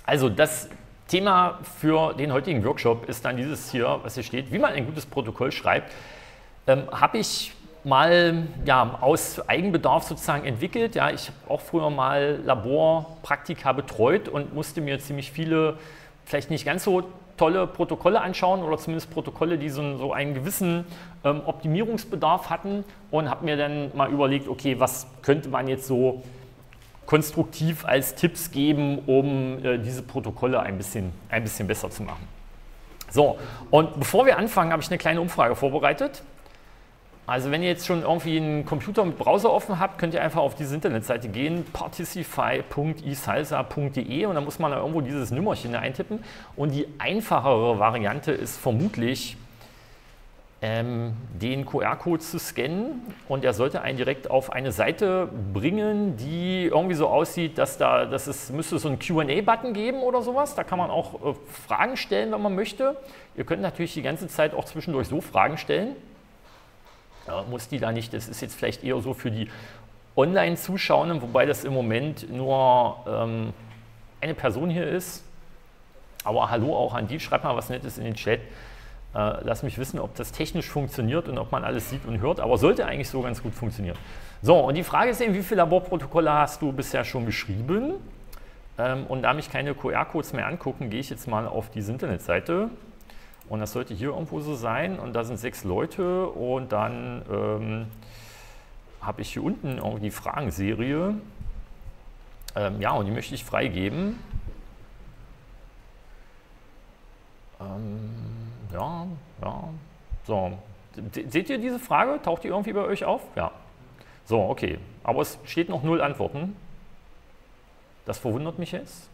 Also das Thema für den heutigen Workshop ist dann dieses hier, was hier steht, wie man ein gutes Protokoll schreibt. Habe ich mal aus Eigenbedarf sozusagen entwickelt. Ja, ich habe auch früher mal Laborpraktika betreut und musste mir ziemlich viele, vielleicht nicht ganz so tolle Protokolle anschauen oder zumindest Protokolle, die so einen gewissen Optimierungsbedarf hatten und habe mir dann mal überlegt, okay, was könnte man jetzt so konstruktiv als Tipps geben, um diese Protokolle ein bisschen besser zu machen. So, und bevor wir anfangen, habe ich eine kleine Umfrage vorbereitet. Also wenn ihr jetzt schon irgendwie einen Computer mit Browser offen habt, könnt ihr einfach auf diese Internetseite gehen, particify.esalsa.de, und dann muss man da irgendwo dieses Nummerchen eintippen. Und die einfachere Variante ist vermutlich, den QR-Code zu scannen, und der sollte einen direkt auf eine Seite bringen, die irgendwie so aussieht, müsste so einen Q&A-Button geben oder sowas. Da kann man auch Fragen stellen, wenn man möchte. Ihr könnt natürlich die ganze Zeit auch zwischendurch so Fragen stellen. Muss die da nicht, das ist jetzt vielleicht eher so für die Online-Zuschauenden, wobei das im Moment nur eine Person hier ist. Aber hallo auch an die, schreibt mal was Nettes in den Chat. Lass mich wissen, ob das technisch funktioniert und ob man alles sieht und hört, aber sollte eigentlich so ganz gut funktionieren. So, und die Frage ist eben, wie viele Laborprotokolle hast du bisher schon geschrieben? Und da mich keine QR-Codes mehr angucken, gehe ich jetzt mal auf diese Internetseite. Und das sollte hier irgendwo so sein, und da sind 6 Leute, und dann habe ich hier unten auch die Fragenserie. Ja, und die möchte ich freigeben. Ja. So, seht ihr diese Frage? Taucht die irgendwie bei euch auf? Ja. So, okay. Aber es steht noch 0 Antworten. Das verwundert mich jetzt.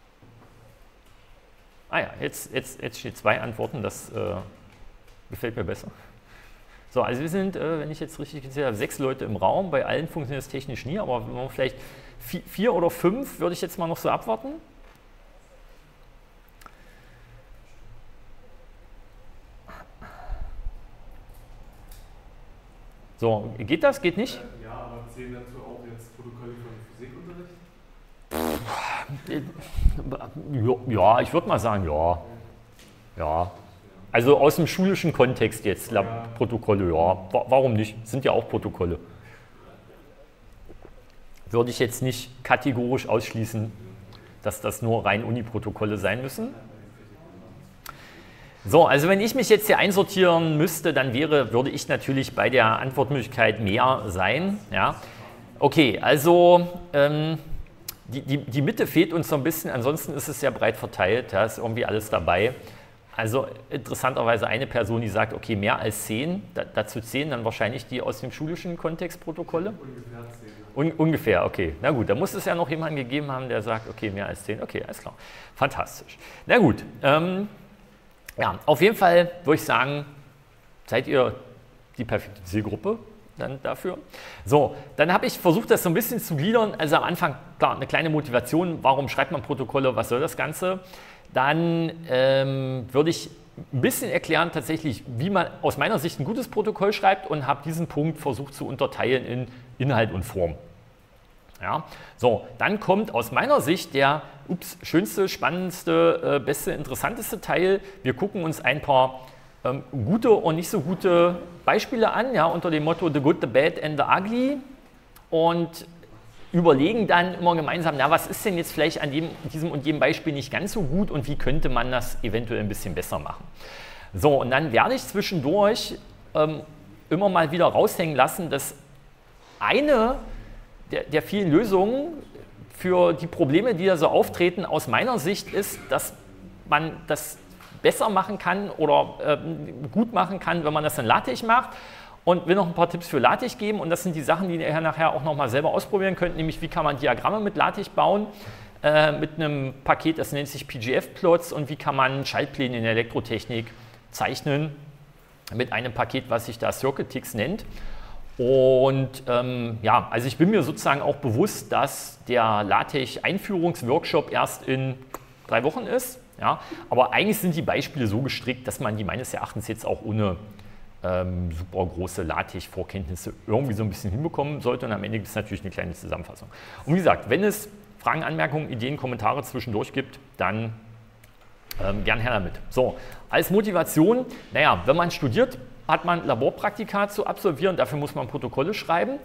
Ah ja, jetzt steht 2 Antworten, das gefällt mir besser. So, also wir sind, wenn ich jetzt richtig gezählt habe, 6 Leute im Raum. Bei allen funktioniert es technisch nie, aber wenn man vielleicht 4 oder 5 würde ich jetzt mal noch so abwarten. So, geht das? Geht nicht? Ja, aber zählen dazu auch jetzt Protokolle von Physikunterricht? Ja, ich würde mal sagen, ja. Also aus dem schulischen Kontext jetzt, Protokolle, ja. Warum nicht? Sind ja auch Protokolle. Würde ich jetzt nicht kategorisch ausschließen, dass das nur rein Uni-Protokolle sein müssen. So, also wenn ich mich jetzt hier einsortieren müsste, dann würde ich natürlich bei der Antwortmöglichkeit mehr sein. Ja. Okay, also die Mitte fehlt uns so ein bisschen, ansonsten ist es sehr breit verteilt, da ist irgendwie alles dabei. Also interessanterweise eine Person, die sagt, okay, mehr als 10, dazu 10 dann wahrscheinlich die aus dem schulischen Kontext Protokolle? Ungefähr 10. Ungefähr, okay. Na gut, da muss es ja noch jemanden gegeben haben, der sagt, okay, mehr als 10, okay, alles klar. Fantastisch. Na gut, ja, auf jeden Fall würde ich sagen, seid ihr die perfekte Zielgruppe dann dafür. So, dann habe ich versucht, das so ein bisschen zu gliedern. Also am Anfang, klar, eine kleine Motivation, warum schreibt man Protokolle, was soll das Ganze? Dann würde ich ein bisschen erklären tatsächlich, wie man aus meiner Sicht ein gutes Protokoll schreibt, und habe diesen Punkt versucht zu unterteilen in Inhalt und Form. Ja, so, dann kommt aus meiner Sicht der schönste, spannendste, beste, interessanteste Teil. Wir gucken uns ein paar gute und nicht so gute Beispiele an, ja, unter dem Motto The Good, The Bad and The Ugly, und überlegen dann immer gemeinsam, na, was ist denn jetzt vielleicht an diesem und jedem Beispiel nicht ganz so gut und wie könnte man das eventuell ein bisschen besser machen. So, und dann werde ich zwischendurch immer mal wieder raushängen lassen, dass eine der vielen Lösungen für die Probleme, die da so auftreten, aus meiner Sicht ist, dass man das besser machen kann oder gut machen kann, wenn man das in LaTeX macht. Und will noch ein paar Tipps für LaTeX geben, und das sind die Sachen, die ihr nachher auch noch mal selber ausprobieren könnt, nämlich wie kann man Diagramme mit LaTeX bauen, mit einem Paket, das nennt sich PGF-Plots, und wie kann man Schaltpläne in der Elektrotechnik zeichnen mit einem Paket, was sich da Circuitix nennt. Und ja, also ich bin mir sozusagen auch bewusst, dass der LaTeX-Einführungsworkshop erst in 3 Wochen ist. Ja, aber eigentlich sind die Beispiele so gestrickt, dass man die meines Erachtens jetzt auch ohne super große LaTeX-Vorkenntnisse irgendwie so ein bisschen hinbekommen sollte. Und am Ende gibt es natürlich eine kleine Zusammenfassung. Und wie gesagt, wenn es Fragen, Anmerkungen, Ideen, Kommentare zwischendurch gibt, dann gern her damit. So, als Motivation, naja, wenn man studiert, hat man Laborpraktika zu absolvieren, dafür muss man Protokolle schreiben.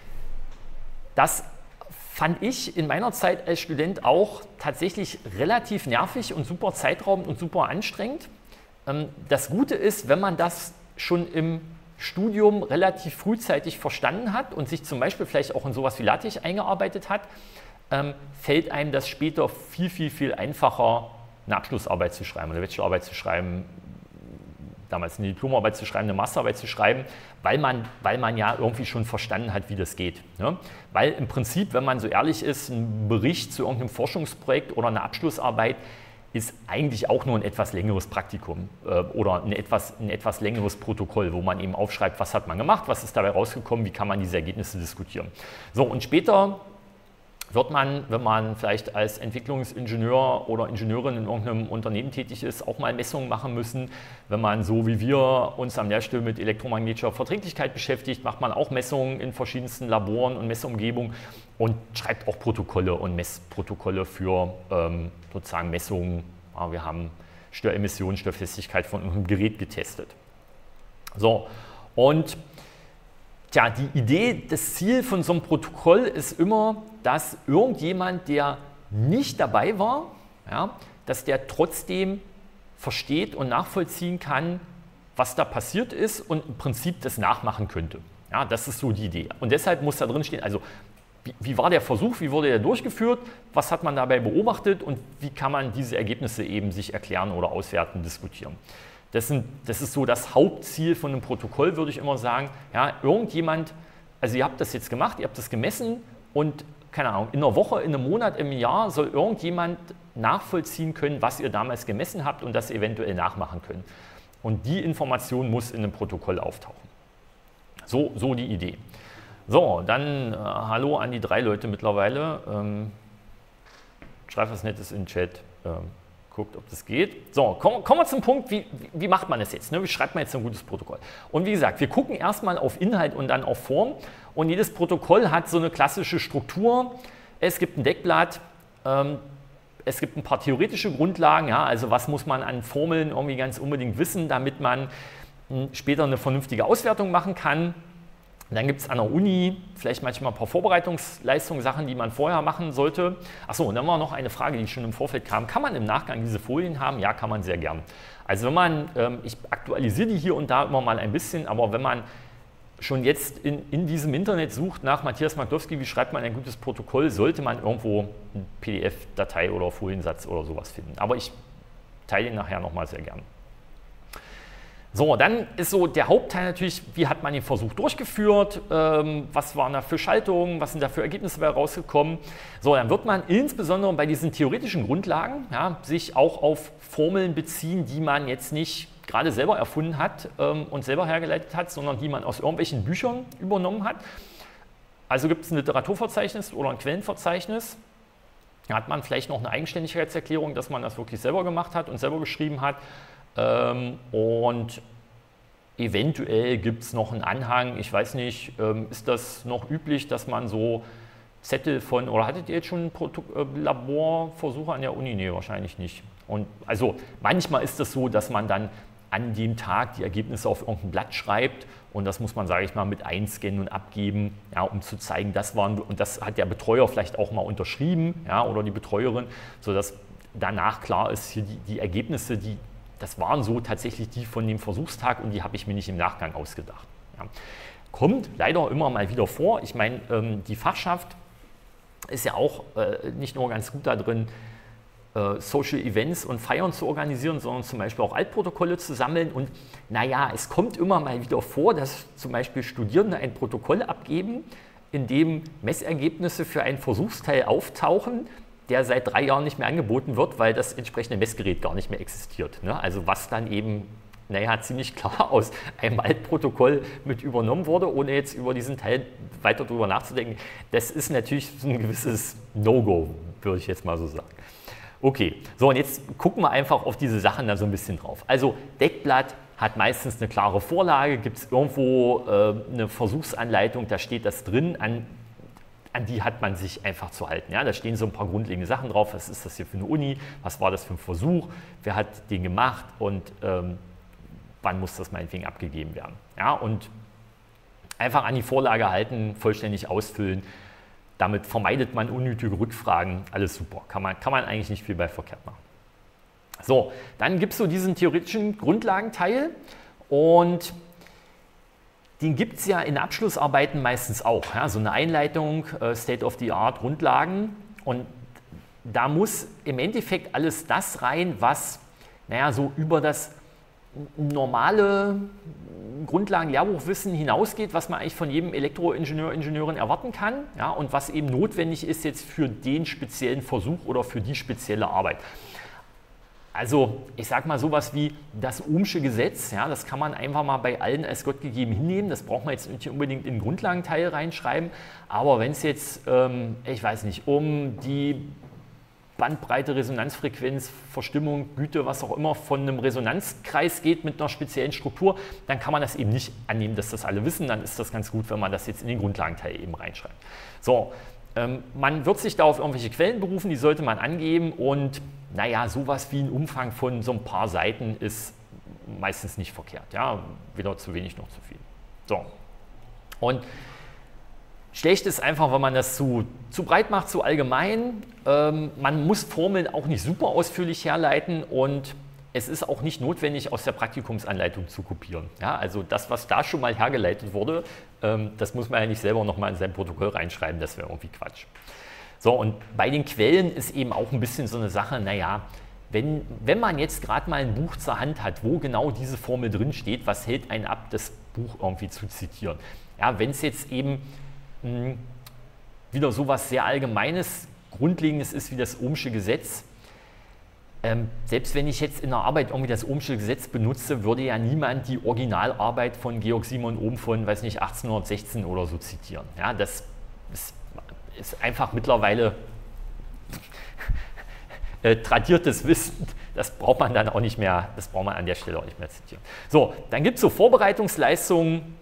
Das fand ich in meiner Zeit als Student auch tatsächlich relativ nervig und super zeitraubend und super anstrengend. Das Gute ist, wenn man das schon im Studium relativ frühzeitig verstanden hat und sich zum Beispiel vielleicht auch in sowas wie LaTeX eingearbeitet hat, fällt einem das später viel, viel, viel einfacher, eine Abschlussarbeit zu schreiben, eine Bachelorarbeit zu schreiben, damals eine Diplomarbeit zu schreiben, eine Masterarbeit zu schreiben, weil man ja irgendwie schon verstanden hat, wie das geht. Ne? Weil im Prinzip, wenn man so ehrlich ist, ein Bericht zu irgendeinem Forschungsprojekt oder eine Abschlussarbeit ist eigentlich auch nur ein etwas längeres Praktikum oder ein etwas längeres Protokoll, wo man eben aufschreibt, was hat man gemacht, was ist dabei rausgekommen, wie kann man diese Ergebnisse diskutieren. So, und später wird man, wenn man vielleicht als Entwicklungsingenieur oder Ingenieurin in irgendeinem Unternehmen tätig ist, auch mal Messungen machen müssen. Wenn man so wie wir uns am Lehrstuhl mit elektromagnetischer Verträglichkeit beschäftigt, macht man auch Messungen in verschiedensten Laboren und Messumgebungen und schreibt auch Protokolle und Messprotokolle für sozusagen Messungen. Ja, wir haben Störemissionen, Störfestigkeit von einem Gerät getestet. So, und tja, die Idee, das Ziel von so einem Protokoll ist immer, dass irgendjemand, der nicht dabei war, ja, dass der trotzdem versteht und nachvollziehen kann, was da passiert ist und im Prinzip das nachmachen könnte. Ja, das ist so die Idee. Und deshalb muss da drin stehen, also wie war der Versuch, wie wurde der durchgeführt, was hat man dabei beobachtet und wie kann man diese Ergebnisse eben sich erklären oder auswerten, diskutieren. Das ist so das Hauptziel von einem Protokoll, würde ich immer sagen. Ja, irgendjemand, also ihr habt das jetzt gemacht, ihr habt das gemessen und keine Ahnung, in einer Woche, in einem Monat, im Jahr soll irgendjemand nachvollziehen können, was ihr damals gemessen habt und das eventuell nachmachen können. Und die Information muss in einem Protokoll auftauchen. So die Idee. So, dann hallo an die 3 Leute mittlerweile. Schreibt was Nettes in den Chat. Guckt, ob das geht. So, kommen wir zum Punkt, wie macht man das jetzt? Ne? Wie schreibt man jetzt ein gutes Protokoll? Und wie gesagt, wir gucken erstmal auf Inhalt und dann auf Form. Und jedes Protokoll hat so eine klassische Struktur. Es gibt ein Deckblatt, es gibt ein paar theoretische Grundlagen, ja, also was muss man an Formeln irgendwie ganz unbedingt wissen, damit man später eine vernünftige Auswertung machen kann. Dann gibt es an der Uni vielleicht manchmal ein paar Vorbereitungsleistungen, Sachen, die man vorher machen sollte. Achso, und dann war noch eine Frage, die schon im Vorfeld kam. Kann man im Nachgang diese Folien haben? Ja, kann man sehr gern. Also wenn man, ich aktualisiere die hier und da immer mal ein bisschen, aber wenn man schon jetzt in diesem Internet sucht nach Matthias Magdowski, wie schreibt man ein gutes Protokoll, sollte man irgendwo eine PDF-Datei oder Foliensatz oder sowas finden. Aber ich teile ihn nachher nochmal sehr gern. So, dann ist so der Hauptteil natürlich, wie hat man den Versuch durchgeführt, was waren da für Schaltungen, was sind da für Ergebnisse dabei rausgekommen. So, dann wird man insbesondere bei diesen theoretischen Grundlagen sich auch auf Formeln beziehen, die man jetzt nicht gerade selber erfunden hat und selber hergeleitet hat, sondern die man aus irgendwelchen Büchern übernommen hat. Also gibt es ein Literaturverzeichnis oder ein Quellenverzeichnis. Da hat man vielleicht noch eine Eigenständigkeitserklärung, dass man das wirklich selber gemacht hat und selber geschrieben hat. Und eventuell gibt es noch einen Anhang, ich weiß nicht, ist das noch üblich, dass man so Zettel von, oder hattet ihr jetzt schon Laborversuche an der Uni? Nee, wahrscheinlich nicht. Und also manchmal ist es so, dass man dann an dem Tag die Ergebnisse auf irgendein Blatt schreibt und das muss man, sage ich mal, mit einscannen und abgeben, ja, um zu zeigen, das waren, und das hat der Betreuer vielleicht auch mal unterschrieben, ja, oder die Betreuerin, sodass danach klar ist, hier die Ergebnisse, das waren so tatsächlich die von dem Versuchstag und die habe ich mir nicht im Nachgang ausgedacht. Ja. Kommt leider immer mal wieder vor. Ich meine, die Fachschaft ist ja auch nicht nur ganz gut da drin, Social Events und Feiern zu organisieren, sondern zum Beispiel auch Altprotokolle zu sammeln. Und naja, es kommt immer mal wieder vor, dass zum Beispiel Studierende ein Protokoll abgeben, in dem Messergebnisse für einen Versuchsteil auftauchen, der seit 3 Jahren nicht mehr angeboten wird, weil das entsprechende Messgerät gar nicht mehr existiert. Ne? Also was dann eben, naja, ziemlich klar aus einem Altprotokoll mit übernommen wurde, ohne jetzt über diesen Teil weiter drüber nachzudenken. Das ist natürlich so ein gewisses No-Go, würde ich jetzt mal so sagen. Okay, so und jetzt gucken wir einfach auf diese Sachen da so ein bisschen drauf. Also Deckblatt hat meistens eine klare Vorlage, gibt es irgendwo eine Versuchsanleitung, da steht das drin. an die hat man sich einfach zu halten. Ja, da stehen so ein paar grundlegende Sachen drauf. Was ist das hier für eine Uni? Was war das für ein Versuch? Wer hat den gemacht? Und wann muss das meinetwegen abgegeben werden? Ja, und einfach an die Vorlage halten, vollständig ausfüllen. Damit vermeidet man unnötige Rückfragen. Alles super. Kann man eigentlich nicht viel bei verkehrt machen. So, dann gibt es so diesen theoretischen Grundlagenteil. Und den gibt es ja in Abschlussarbeiten meistens auch. Ja, so eine Einleitung, State of the Art, Grundlagen. Und da muss im Endeffekt alles das rein, was so über das normale Grundlagen-Lehrbuchwissen hinausgeht, was man eigentlich von jedem Elektroingenieur, Ingenieurin erwarten kann, ja, und was eben notwendig ist jetzt für den speziellen Versuch oder für die spezielle Arbeit. Also ich sage mal sowas wie das Ohmsche Gesetz, ja, das kann man einfach mal bei allen als Gott gegeben hinnehmen, das braucht man jetzt nicht unbedingt in den Grundlagenteil reinschreiben, aber wenn es jetzt, ich weiß nicht, um die Bandbreite, Resonanzfrequenz, Verstimmung, Güte, was auch immer von einem Resonanzkreis geht mit einer speziellen Struktur, dann kann man das eben nicht annehmen, dass das alle wissen, dann ist das ganz gut, wenn man das jetzt in den Grundlagenteil eben reinschreibt. So, man wird sich da auf irgendwelche Quellen berufen, die sollte man angeben und naja, sowas wie ein Umfang von so ein paar Seiten ist meistens nicht verkehrt. Ja? Weder zu wenig noch zu viel. So. Und schlecht ist einfach, wenn man das zu breit macht, zu allgemein. Man muss Formeln auch nicht super ausführlich herleiten und es ist auch nicht notwendig, aus der Praktikumsanleitung zu kopieren. Ja? Also das, was da schon mal hergeleitet wurde, das muss man ja nicht selber nochmal in sein Protokoll reinschreiben, das wäre irgendwie Quatsch. So, und bei den Quellen ist eben auch ein bisschen so eine Sache, naja, wenn man jetzt gerade mal ein Buch zur Hand hat, wo genau diese Formel drin steht, was hält einen ab, das Buch irgendwie zu zitieren? Ja, wenn es jetzt eben wieder so was sehr Allgemeines, Grundlegendes ist wie das Ohmsche Gesetz, selbst wenn ich jetzt in der Arbeit irgendwie das Ohmsche Gesetz benutze, würde ja niemand die Originalarbeit von Georg Simon Ohm von, weiß nicht, 1816 oder so zitieren. Ja, das ist einfach mittlerweile tradiertes Wissen, das braucht man dann auch nicht mehr, das braucht man an der Stelle auch nicht mehr zitieren. So, dann gibt es so Vorbereitungsleistungen,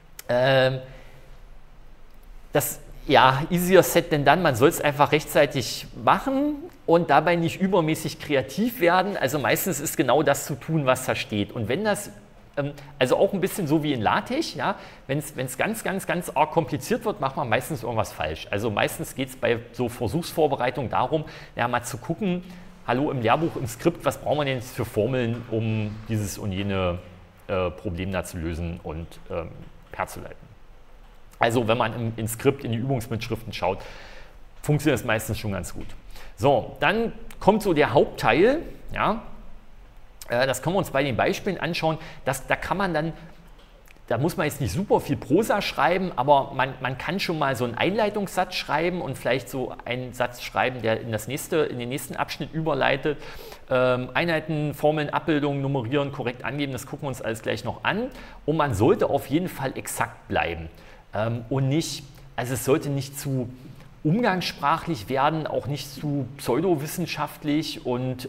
easier said than done, man soll es einfach rechtzeitig machen und dabei nicht übermäßig kreativ werden, also meistens ist genau das zu tun, was da steht und wenn das also auch ein bisschen so wie in LaTeX, ja, wenn es ganz arg kompliziert wird, macht man meistens irgendwas falsch. Also meistens geht es bei so Versuchsvorbereitung darum, ja, mal zu gucken, hallo im Lehrbuch, im Skript, was braucht man denn jetzt für Formeln, um dieses und jene Problem da zu lösen und herzuleiten. Also wenn man ins Skript, in die Übungsmitschriften schaut, funktioniert das meistens schon ganz gut. So, dann kommt so der Hauptteil, ja. Das können wir uns bei den Beispielen anschauen. Da kann man dann, da muss man jetzt nicht super viel Prosa schreiben, aber man kann schon mal so einen Einleitungssatz schreiben und vielleicht so einen Satz schreiben, der in den nächsten Abschnitt überleitet. Einheiten, Formeln, Abbildungen, nummerieren, korrekt angeben, das gucken wir uns alles gleich noch an. Und man sollte auf jeden Fall exakt bleiben und nicht, also es sollte nicht zu umgangssprachlich werden, auch nicht zu pseudowissenschaftlich und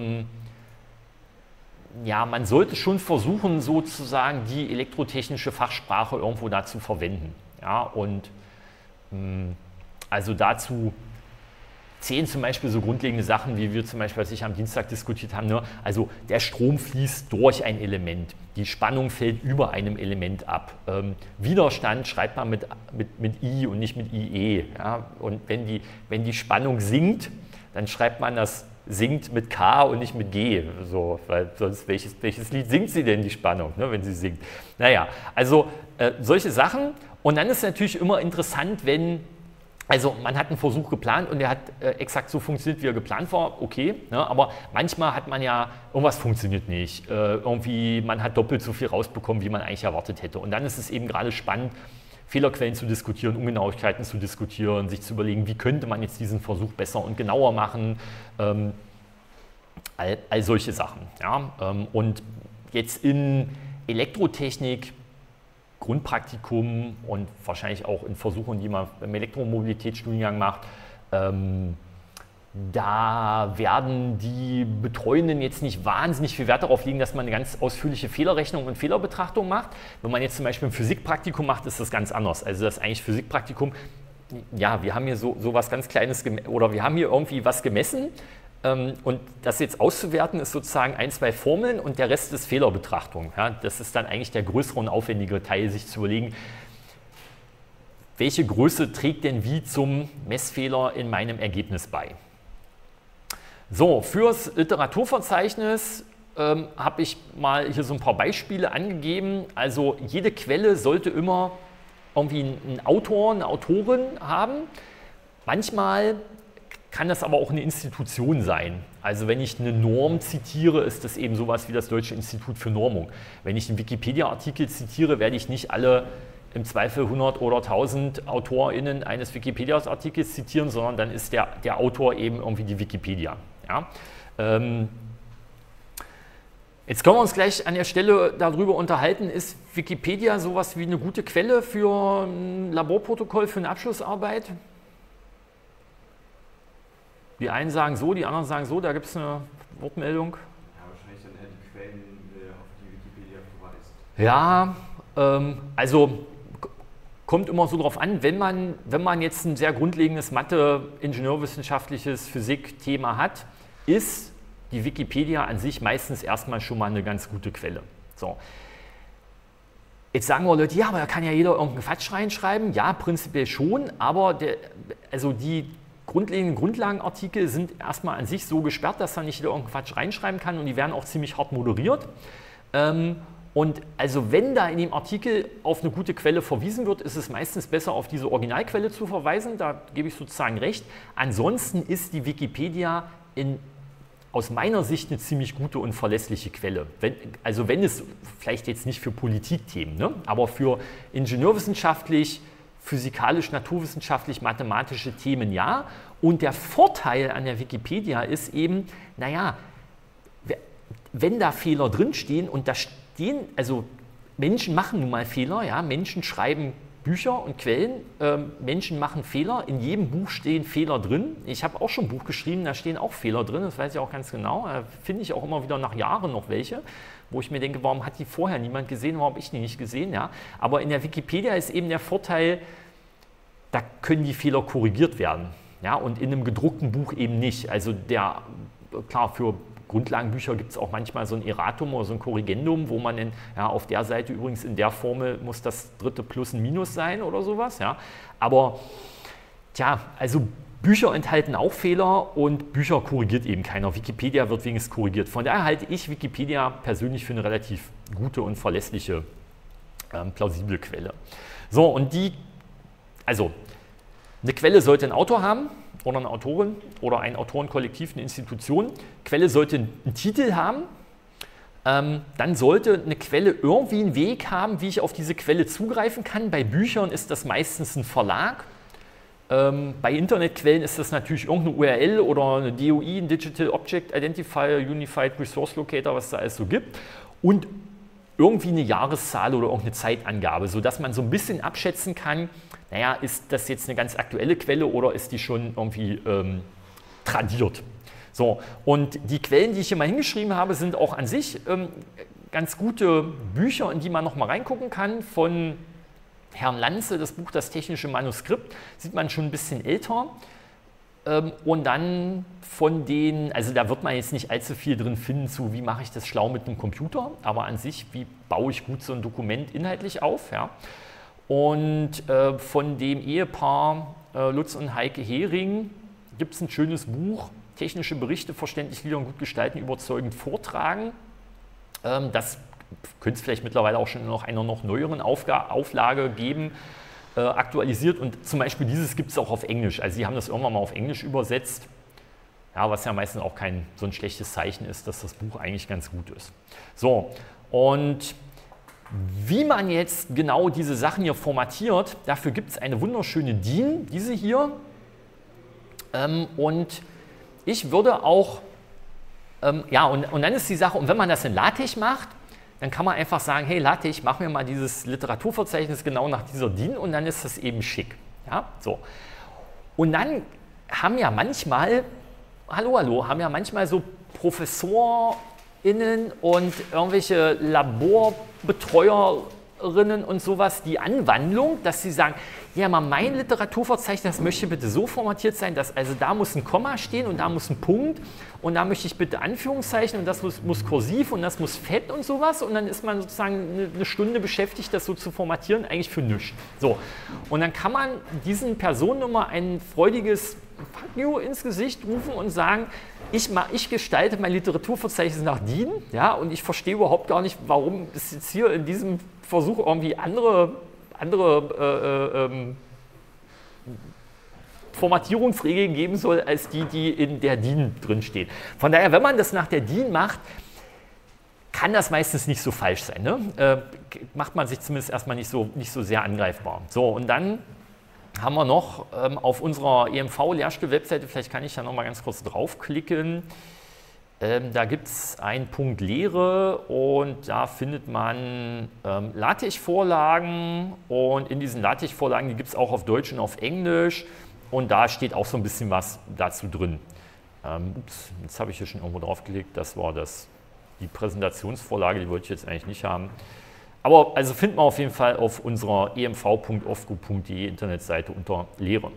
ja, man sollte schon versuchen, sozusagen die elektrotechnische Fachsprache irgendwo da zu verwenden. Ja, und also dazu zählen zum Beispiel so grundlegende Sachen, wie wir zum Beispiel, was ich am Dienstag diskutiert haben, ne? Also der Strom fließt durch ein Element, die Spannung fällt über einem Element ab. Widerstand schreibt man mit I und nicht mit IE. Ja? Und wenn die Spannung sinkt, dann schreibt man das singt mit K und nicht mit G, so, weil sonst welches Lied singt sie denn, die Spannung, ne, wenn sie singt? Naja, also solche Sachen. Und dann ist es natürlich immer interessant, also man hat einen Versuch geplant und der hat exakt so funktioniert, wie er geplant war, okay, ne, aber manchmal hat man ja, irgendwas funktioniert nicht, irgendwie man hat doppelt so viel rausbekommen, wie man eigentlich erwartet hätte. Und dann ist es eben gerade spannend, Fehlerquellen zu diskutieren, Ungenauigkeiten zu diskutieren, sich zu überlegen, wie könnte man jetzt diesen Versuch besser und genauer machen, all solche Sachen. Ja? Und jetzt in Elektrotechnik, Grundpraktikum und wahrscheinlich auch in Versuchen, die man im Elektromobilitätsstudiengang macht, da werden die Betreuenden jetzt nicht wahnsinnig viel Wert darauf legen, dass man eine ganz ausführliche Fehlerrechnung und Fehlerbetrachtung macht. Wenn man jetzt zum Beispiel ein Physikpraktikum macht, ist das ganz anders. Also das eigentlich Physikpraktikum ja, wir haben hier so was ganz Kleines oder wir haben hier irgendwie was gemessen und das jetzt auszuwerten ist sozusagen 1, 2 Formeln und der Rest ist Fehlerbetrachtung. Ja? Das ist dann eigentlich der größere und aufwendige Teil, sich zu überlegen, welche Größe trägt denn wie zum Messfehler in meinem Ergebnis bei. So, fürs Literaturverzeichnis habe ich mal hier so ein paar Beispiele angegeben. Also jede Quelle sollte immer irgendwie einen Autor, eine Autorin haben. Manchmal kann das aber auch eine Institution sein. Also wenn ich eine Norm zitiere, ist das eben sowas wie das Deutsche Institut für Normung. Wenn ich einen Wikipedia-Artikel zitiere, werde ich nicht alle im Zweifel 100 oder 1000 AutorInnen eines Wikipedia-Artikels zitieren, sondern dann ist der Autor eben irgendwie die Wikipedia. Ja? Jetzt können wir uns gleich an der Stelle darüber unterhalten, ist Wikipedia sowas wie eine gute Quelle für ein Laborprotokoll, für eine Abschlussarbeit? Die einen sagen so, die anderen sagen so, da gibt es eine Wortmeldung. Ja, wahrscheinlich dann eher die Quellen, auf die Wikipedia verweist. Ja, also kommt immer so drauf an, wenn man jetzt ein sehr grundlegendes Mathe-, ingenieurwissenschaftliches Physik-Thema hat, ist die Wikipedia an sich meistens erstmal schon mal eine ganz gute Quelle. So. Jetzt sagen wir Leute, ja, aber da kann ja jeder irgendeinen Quatsch reinschreiben. Ja, prinzipiell schon, aber die grundlegenden Grundlagenartikel sind erstmal an sich so gesperrt, dass da nicht jeder irgendeinen Quatsch reinschreiben kann und die werden auch ziemlich hart moderiert. Und also wenn da in dem Artikel auf eine gute Quelle verwiesen wird, ist es meistens besser, auf diese Originalquelle zu verweisen. Da gebe ich sozusagen recht. Ansonsten ist die Wikipedia aus meiner Sicht eine ziemlich gute und verlässliche Quelle. Wenn es vielleicht jetzt nicht für Politikthemen, ne, aber für ingenieurwissenschaftlich, physikalisch, naturwissenschaftlich, mathematische Themen ja. Und der Vorteil an der Wikipedia ist eben, naja, wenn da Fehler drinstehen und da stehen, also Menschen machen nun mal Fehler, ja, Menschen schreiben Bücher und Quellen, Menschen machen Fehler, in jedem Buch stehen Fehler drin. Ich habe auch schon ein Buch geschrieben, da stehen auch Fehler drin, das weiß ich auch ganz genau. Da finde ich auch immer wieder nach Jahren noch welche, wo ich mir denke, warum hat die vorher niemand gesehen, warum habe ich die nicht gesehen. Ja? Aber in der Wikipedia ist eben der Vorteil, da können die Fehler korrigiert werden. Ja? Und in einem gedruckten Buch eben nicht. Also klar, für Grundlagenbücher gibt es auch manchmal so ein Erratum oder so ein Korrigendum, wo man auf der Seite übrigens in der Formel muss das dritte Plus ein Minus sein oder sowas. Ja. Aber also Bücher enthalten auch Fehler und Bücher korrigiert eben keiner. Wikipedia wird wenigstens korrigiert. Von daher halte ich Wikipedia persönlich für eine relativ gute und verlässliche, plausible Quelle. So, und eine Quelle sollte einen Autor haben oder eine Autorin oder ein Autorenkollektiv, eine Institution. Quelle sollte einen Titel haben. Dann sollte eine Quelle irgendwie einen Weg haben, wie ich auf diese Quelle zugreifen kann. Bei Büchern ist das meistens ein Verlag. Bei Internetquellen ist das natürlich irgendeine URL oder eine DOI, ein Digital Object Identifier, Unified Resource Locator, was da alles so gibt. Und irgendwie eine Jahreszahl oder irgendeine Zeitangabe, sodass man so ein bisschen abschätzen kann, naja, ist das jetzt eine ganz aktuelle Quelle oder ist die schon irgendwie tradiert? So, und die Quellen, die ich hier mal hingeschrieben habe, sind auch an sich ganz gute Bücher, in die man noch mal reingucken kann. Von Herrn Lanze, das Buch Das technische Manuskript, sieht man schon ein bisschen älter. Und dann von also da wird man jetzt nicht allzu viel drin finden zu, wie mache ich das schlau mit einem Computer, aber an sich, wie baue ich gut so ein Dokument inhaltlich auf. Ja. Und von dem Ehepaar Lutz und Heike Hering gibt es ein schönes Buch, Technische Berichte, verständlich gliedern, gut gestalten, überzeugend vortragen. Das könnte es vielleicht mittlerweile auch schon in einer noch neueren Auflage geben, aktualisiert. Und zum Beispiel dieses gibt es auch auf Englisch. Also sie haben das irgendwann mal auf Englisch übersetzt, ja, was ja meistens auch kein so ein schlechtes Zeichen ist, dass das Buch eigentlich ganz gut ist. So, und wie man jetzt genau diese Sachen hier formatiert, dafür gibt es eine wunderschöne DIN, diese hier. Und ich würde auch, und dann ist die Sache, und wenn man das in LaTeX macht, dann kann man einfach sagen, hey LaTeX, mach mir mal dieses Literaturverzeichnis genau nach dieser DIN und dann ist das eben schick. Ja, so. Und dann haben ja manchmal, haben ja manchmal so ProfessorInnen und irgendwelche Laborbetreuerinnen Leserinnen und sowas die Anwandlung, dass sie sagen, ja, mal mein Literaturverzeichnis, das möchte bitte so formatiert sein, dass also da muss ein Komma stehen und da muss ein Punkt und da möchte ich bitte Anführungszeichen und das muss kursiv und das muss fett und sowas und dann ist man sozusagen eine Stunde beschäftigt, das so zu formatieren, eigentlich für nichts. So, und dann kann man diesen Personen immer ein freudiges Fuck you ins Gesicht rufen und sagen, ich gestalte mein Literaturverzeichnis nach DIN, ja, und ich verstehe überhaupt gar nicht, warum es jetzt hier in diesem Versuch irgendwie andere Formatierungsregeln geben soll, als die in der DIN drinstehen. Von daher, wenn man das nach der DIN macht, kann das meistens nicht so falsch sein. Ne? Macht man sich zumindest erstmal nicht so sehr angreifbar. So, und dann haben wir noch auf unserer EMV-Lehrstuhl-Webseite, vielleicht kann ich da noch mal ganz kurz draufklicken, da gibt es einen Punkt Lehre und da findet man LaTeX-Vorlagen und in diesen LaTeX-Vorlagen, die gibt es auch auf Deutsch und auf Englisch und da steht auch so ein bisschen was dazu drin. Ups, jetzt habe ich hier schon irgendwo draufgeklickt, das war die Präsentationsvorlage, die wollte ich jetzt eigentlich nicht haben. Aber also findet man auf jeden Fall auf unserer emv.ofgu.de Internetseite unter Lehre.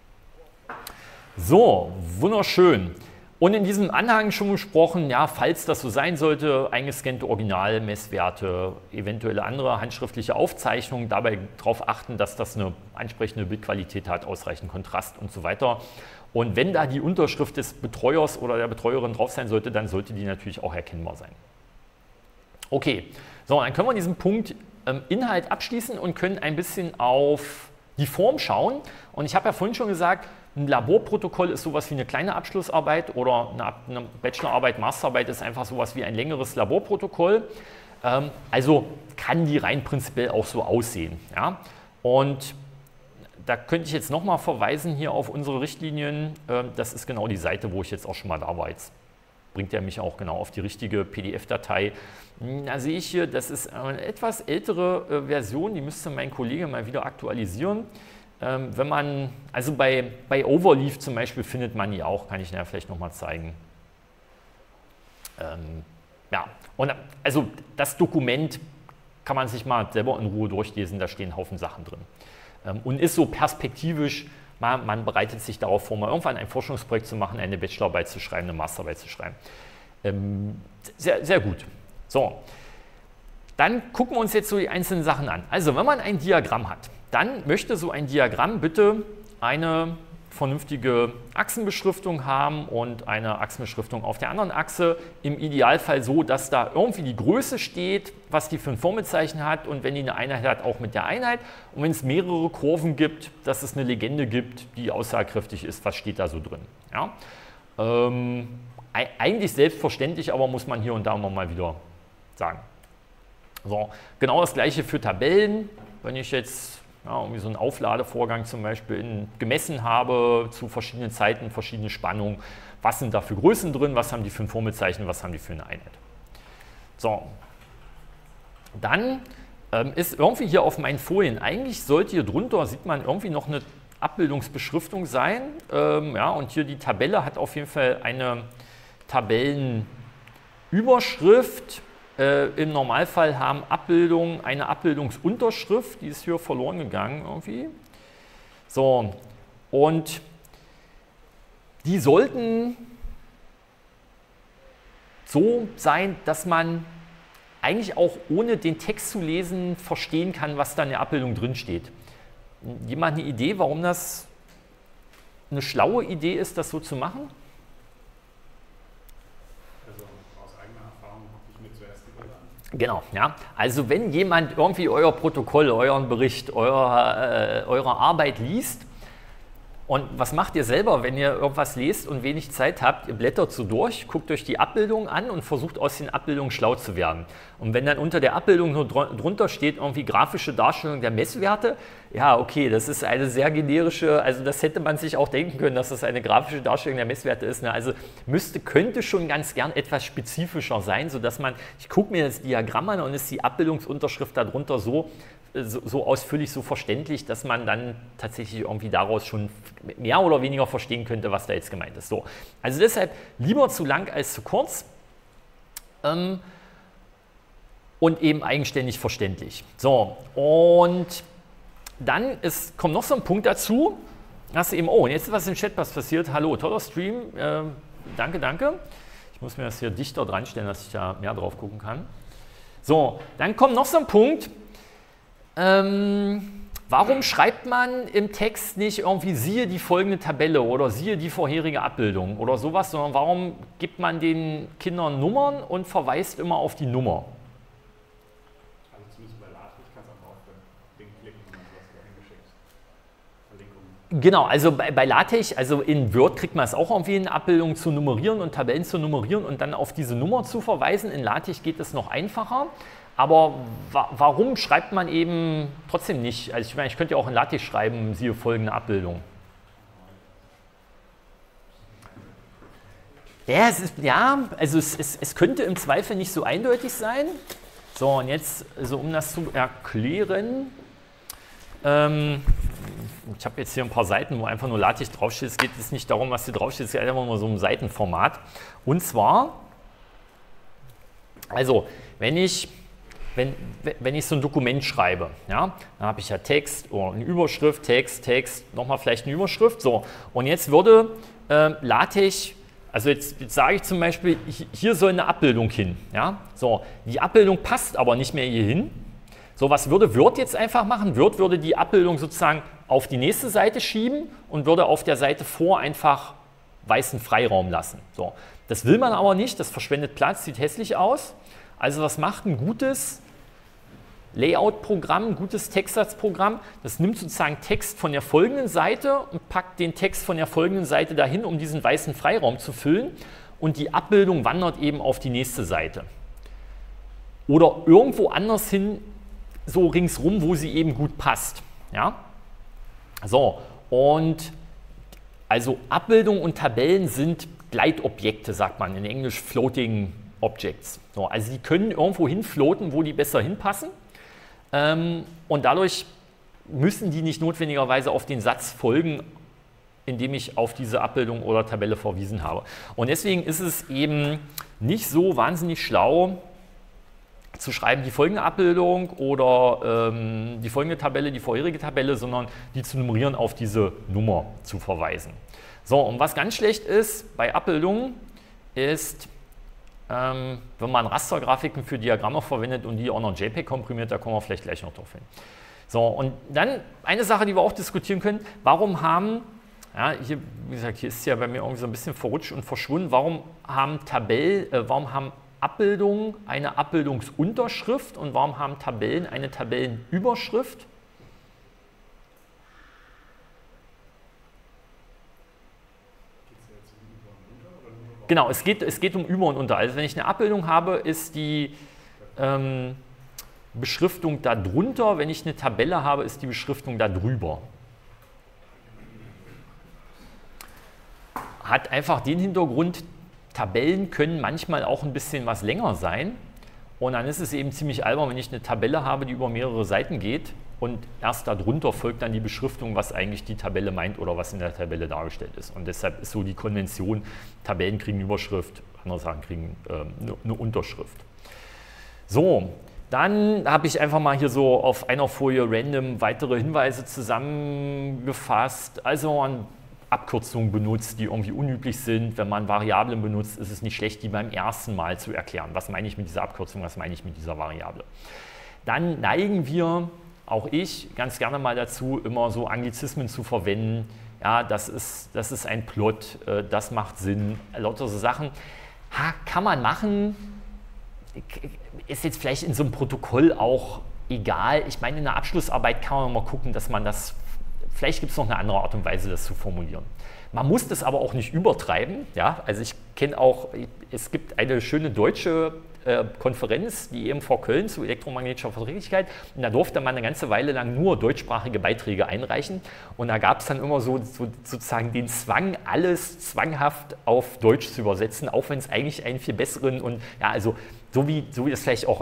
So, wunderschön. Und in diesem Anhang schon besprochen, ja, falls das so sein sollte, eingescannte Originalmesswerte, eventuelle andere handschriftliche Aufzeichnungen, dabei darauf achten, dass das eine ansprechende Bildqualität hat, ausreichend Kontrast und so weiter. Und wenn da die Unterschrift des Betreuers oder der Betreuerin drauf sein sollte, dann sollte die natürlich auch erkennbar sein. Okay. So, dann können wir diesen Punkt Inhalt abschließen und können ein bisschen auf die Form schauen. Und ich habe ja vorhin schon gesagt, ein Laborprotokoll ist sowas wie eine kleine Abschlussarbeit oder eine Bachelorarbeit, Masterarbeit ist einfach sowas wie ein längeres Laborprotokoll. Also kann die rein prinzipiell auch so aussehen. Ja? Und da könnte ich jetzt nochmal verweisen hier auf unsere Richtlinien. Das ist genau die Seite, wo ich jetzt auch schon mal da war. Jetzt bringt er mich auch genau auf die richtige PDF-Datei. Da sehe ich hier, das ist eine etwas ältere Version, die müsste mein Kollege mal wieder aktualisieren. Wenn man, also bei Overleaf zum Beispiel findet man die auch, kann ich Ihnen ja vielleicht nochmal zeigen. Ja, und also das Dokument kann man sich mal selber in Ruhe durchlesen, da stehen ein Haufen Sachen drin. Und ist so perspektivisch, man bereitet sich darauf vor, mal irgendwann ein Forschungsprojekt zu machen, eine Bachelorarbeit zu schreiben, eine Masterarbeit zu schreiben. Sehr, sehr gut. So, dann gucken wir uns jetzt so die einzelnen Sachen an. Also, wenn man ein Diagramm hat, dann möchte so ein Diagramm bitte eine vernünftige Achsenbeschriftung haben und eine Achsenbeschriftung auf der anderen Achse. Im Idealfall so, dass da irgendwie die Größe steht, was die für ein Formelzeichen hat und wenn die eine Einheit hat, auch mit der Einheit. Und wenn es mehrere Kurven gibt, dass es eine Legende gibt, die aussagekräftig ist, was steht da so drin. Ja? Eigentlich selbstverständlich, aber muss man hier und da immer mal wieder sagen. So, genau das gleiche für Tabellen. Wenn ich jetzt irgendwie so einen Aufladevorgang zum Beispiel gemessen habe zu verschiedenen Zeiten, verschiedene Spannungen, was sind da für Größen drin, was haben die für ein Formelzeichen, was haben die für eine Einheit. So, dann ist irgendwie hier auf meinen Folien, eigentlich sollte hier drunter, sieht man irgendwie noch eine Abbildungsbeschriftung sein. Ja, und hier die Tabelle hat auf jeden Fall eine Tabellenüberschrift. Im Normalfall haben Abbildungen eine Abbildungsunterschrift, die ist hier verloren gegangen irgendwie. So, und die sollten so sein, dass man eigentlich auch ohne den Text zu lesen verstehen kann, was da in der Abbildung drin steht. Jemand eine Idee, warum das eine schlaue Idee ist, das so zu machen? Genau, ja. Also wenn jemand irgendwie euer Protokoll, euren Bericht, eure Arbeit liest und was macht ihr selber, wenn ihr irgendwas lest und wenig Zeit habt? Ihr blättert so durch, guckt euch die Abbildungen an und versucht aus den Abbildungen schlau zu werden. Und wenn dann unter der Abbildung nur drunter steht irgendwie grafische Darstellung der Messwerte, ja okay, das ist eine sehr generische, also das hätte man sich auch denken können, dass das eine grafische Darstellung der Messwerte ist. Ne? Also könnte schon ganz gern etwas spezifischer sein, sodass man, ich gucke mir das Diagramm an und ist die Abbildungsunterschrift darunter so ausführlich, so verständlich, dass man dann tatsächlich irgendwie daraus schon mehr oder weniger verstehen könnte, was da jetzt gemeint ist. So, also deshalb lieber zu lang als zu kurz. und eben eigenständig verständlich. So, und dann kommt noch so ein Punkt dazu, hast du eben, oh, und jetzt ist was im Chat passiert, hallo, toller Stream, danke, danke. Ich muss mir das hier dichter dran stellen, dass ich da mehr drauf gucken kann. So, dann kommt noch so ein Punkt, warum schreibt man im Text nicht irgendwie siehe die folgende Tabelle oder siehe die vorherige Abbildung oder sowas, sondern warum gibt man den Kindern Nummern und verweist immer auf die Nummer? Also zumindest bei LaTeX kannst du einfach auf den Link klicken und dann hast du da hingeschickt. Verlinkung. Genau, also bei LaTeX, also in Word kriegt man es auch irgendwie in Abbildungen zu nummerieren und Tabellen zu nummerieren und dann auf diese Nummer zu verweisen. In LaTeX geht es noch einfacher. Aber warum schreibt man eben trotzdem nicht? Also ich meine, ich könnte ja auch in LaTeX schreiben, siehe folgende Abbildung. Ja, also es könnte im Zweifel nicht so eindeutig sein. So, und jetzt, also um das zu erklären, ich habe jetzt hier ein paar Seiten, wo einfach nur LaTeX draufsteht. Es geht jetzt nicht darum, was hier draufsteht, es geht einfach nur so um Seitenformat. Und zwar, also wenn ich so ein Dokument schreibe, ja, dann habe ich ja Text oder eine Überschrift, Text, nochmal vielleicht eine Überschrift. So. Und jetzt würde LaTeX, also jetzt sage ich zum Beispiel, hier soll eine Abbildung hin. Ja? So, die Abbildung passt aber nicht mehr hier hin. So, was würde Word jetzt einfach machen? Word würde die Abbildung sozusagen auf die nächste Seite schieben und würde auf der Seite vor einfach weißen Freiraum lassen. So. Das will man aber nicht, das verschwendet Platz, sieht hässlich aus. Also was macht ein gutes Layout-Programm, ein gutes Textsatzprogramm? Das nimmt sozusagen Text von der folgenden Seite und packt den Text von der folgenden Seite dahin, um diesen weißen Freiraum zu füllen. Und die Abbildung wandert eben auf die nächste Seite. Oder irgendwo anders hin, so ringsrum, wo sie eben gut passt. Ja? So, und also Abbildungen und Tabellen sind Gleitobjekte, sagt man in Englisch Floating Objects. So, also die können irgendwo hinfloaten, wo die besser hinpassen. Und dadurch müssen die nicht notwendigerweise auf den Satz folgen, indem ich auf diese Abbildung oder Tabelle verwiesen habe. Und deswegen ist es eben nicht so wahnsinnig schlau, zu schreiben, die folgende Abbildung oder die folgende Tabelle, die vorherige Tabelle, sondern die zu nummerieren, auf diese Nummer zu verweisen. So, und was ganz schlecht ist bei Abbildungen, ist, wenn man Rastergrafiken für Diagramme verwendet und die auch noch JPEG komprimiert, da kommen wir vielleicht gleich noch drauf hin. So, und dann eine Sache, die wir auch diskutieren können, warum haben, ja, hier, wie gesagt, hier ist es ja bei mir irgendwie so ein bisschen verrutscht und verschwunden, warum haben Abbildungen eine Abbildungsunterschrift und warum haben Tabellen eine Tabellenüberschrift? Genau, es geht um Über und Unter. Also wenn ich eine Abbildung habe, ist die Beschriftung da drunter. Wenn ich eine Tabelle habe, ist die Beschriftung da drüber. Hat einfach den Hintergrund, Tabellen können manchmal auch ein bisschen was länger sein. Und dann ist es eben ziemlich albern, wenn ich eine Tabelle habe, die über mehrere Seiten geht und erst darunter folgt dann die Beschriftung, was eigentlich die Tabelle meint oder was in der Tabelle dargestellt ist. Und deshalb ist so die Konvention, Tabellen kriegen eine Überschrift, andere Sachen kriegen eine Unterschrift. So, dann habe ich einfach mal hier so auf einer Folie random weitere Hinweise zusammengefasst. Also man Abkürzungen benutzt, die irgendwie unüblich sind. Wenn man Variablen benutzt, ist es nicht schlecht, die beim ersten Mal zu erklären. Was meine ich mit dieser Abkürzung, was meine ich mit dieser Variable? Dann neigen wir, auch ich, ganz gerne mal dazu, immer so Anglizismen zu verwenden. Ja, das ist ein Plot, das macht Sinn, lauter so Sachen. Kann man machen, ist jetzt vielleicht in so einem Protokoll auch egal. Ich meine, in der Abschlussarbeit kann man mal gucken, dass man das, vielleicht gibt es noch eine andere Art und Weise, das zu formulieren. Man muss das aber auch nicht übertreiben. Ja? Also ich kenne auch, es gibt eine schöne deutsche Konferenz, die EMV Köln zu elektromagnetischer Verträglichkeit. Und da durfte man eine ganze Weile lang nur deutschsprachige Beiträge einreichen. Und da gab es dann immer so sozusagen den Zwang, alles zwanghaft auf Deutsch zu übersetzen, auch wenn es eigentlich einen viel besseren und ja, also so wie das vielleicht auch in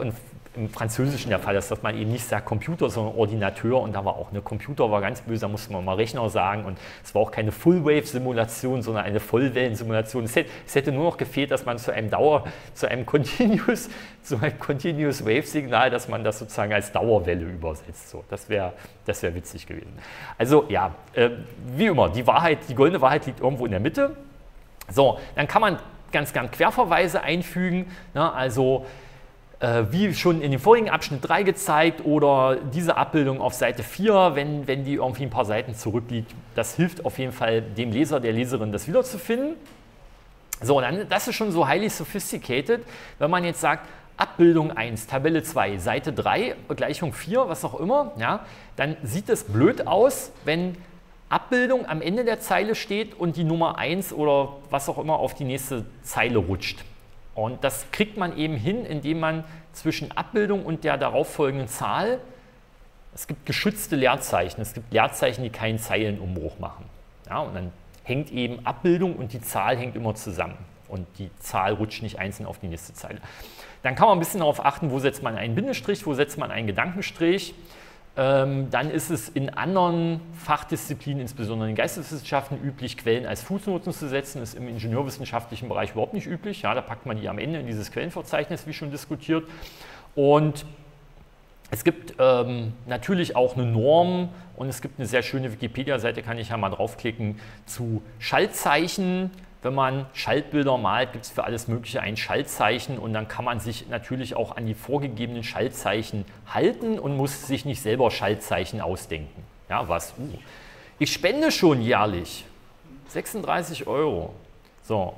im Französischen der Fall ist, dass man eben nicht sagt Computer, sondern Ordinateur, und da war auch eine Computer, war ganz böse, da musste man mal Rechner sagen, und es war auch keine Full-Wave-Simulation, sondern eine Vollwellen-Simulation. Es hätte nur noch gefehlt, dass man zu einem Continuous Wave-Signal, dass man das sozusagen als Dauerwelle übersetzt. So, das wäre witzig gewesen. Also ja, wie immer, die goldene Wahrheit liegt irgendwo in der Mitte. So, dann kann man ganz gern Querverweise einfügen, ne, also wie schon in dem vorigen Abschnitt 3 gezeigt, oder diese Abbildung auf Seite 4, wenn die irgendwie ein paar Seiten zurückliegt. Das hilft auf jeden Fall dem Leser, der Leserin, das wiederzufinden. So, dann, das ist schon so highly sophisticated, wenn man jetzt sagt, Abbildung 1, Tabelle 2, Seite 3, Gleichung 4, was auch immer, ja, dann sieht es blöd aus, wenn Abbildung am Ende der Zeile steht und die Nummer 1 oder was auch immer auf die nächste Zeile rutscht. Und das kriegt man eben hin, indem man zwischen Abbildung und der darauffolgenden Zahl, es gibt geschützte Leerzeichen, es gibt Leerzeichen, die keinen Zeilenumbruch machen. Ja, und dann hängt eben Abbildung und die Zahl hängt immer zusammen und die Zahl rutscht nicht einzeln auf die nächste Zeile. Dann kann man ein bisschen darauf achten, wo setzt man einen Bindestrich, wo setzt man einen Gedankenstrich. Dann ist es in anderen Fachdisziplinen, insbesondere in den Geisteswissenschaften, üblich, Quellen als Fußnoten zu setzen. Ist im ingenieurwissenschaftlichen Bereich überhaupt nicht üblich. Ja, da packt man die am Ende in dieses Quellenverzeichnis, wie schon diskutiert. Und es gibt natürlich auch eine Norm, und es gibt eine sehr schöne Wikipedia-Seite, kann ich ja mal draufklicken, zu Schaltzeichen. Wenn man Schaltbilder malt, gibt es für alles Mögliche ein Schaltzeichen, und dann kann man sich natürlich auch an die vorgegebenen Schaltzeichen halten und muss sich nicht selber Schaltzeichen ausdenken. Ja, was? Ich spende schon jährlich 36 €. So,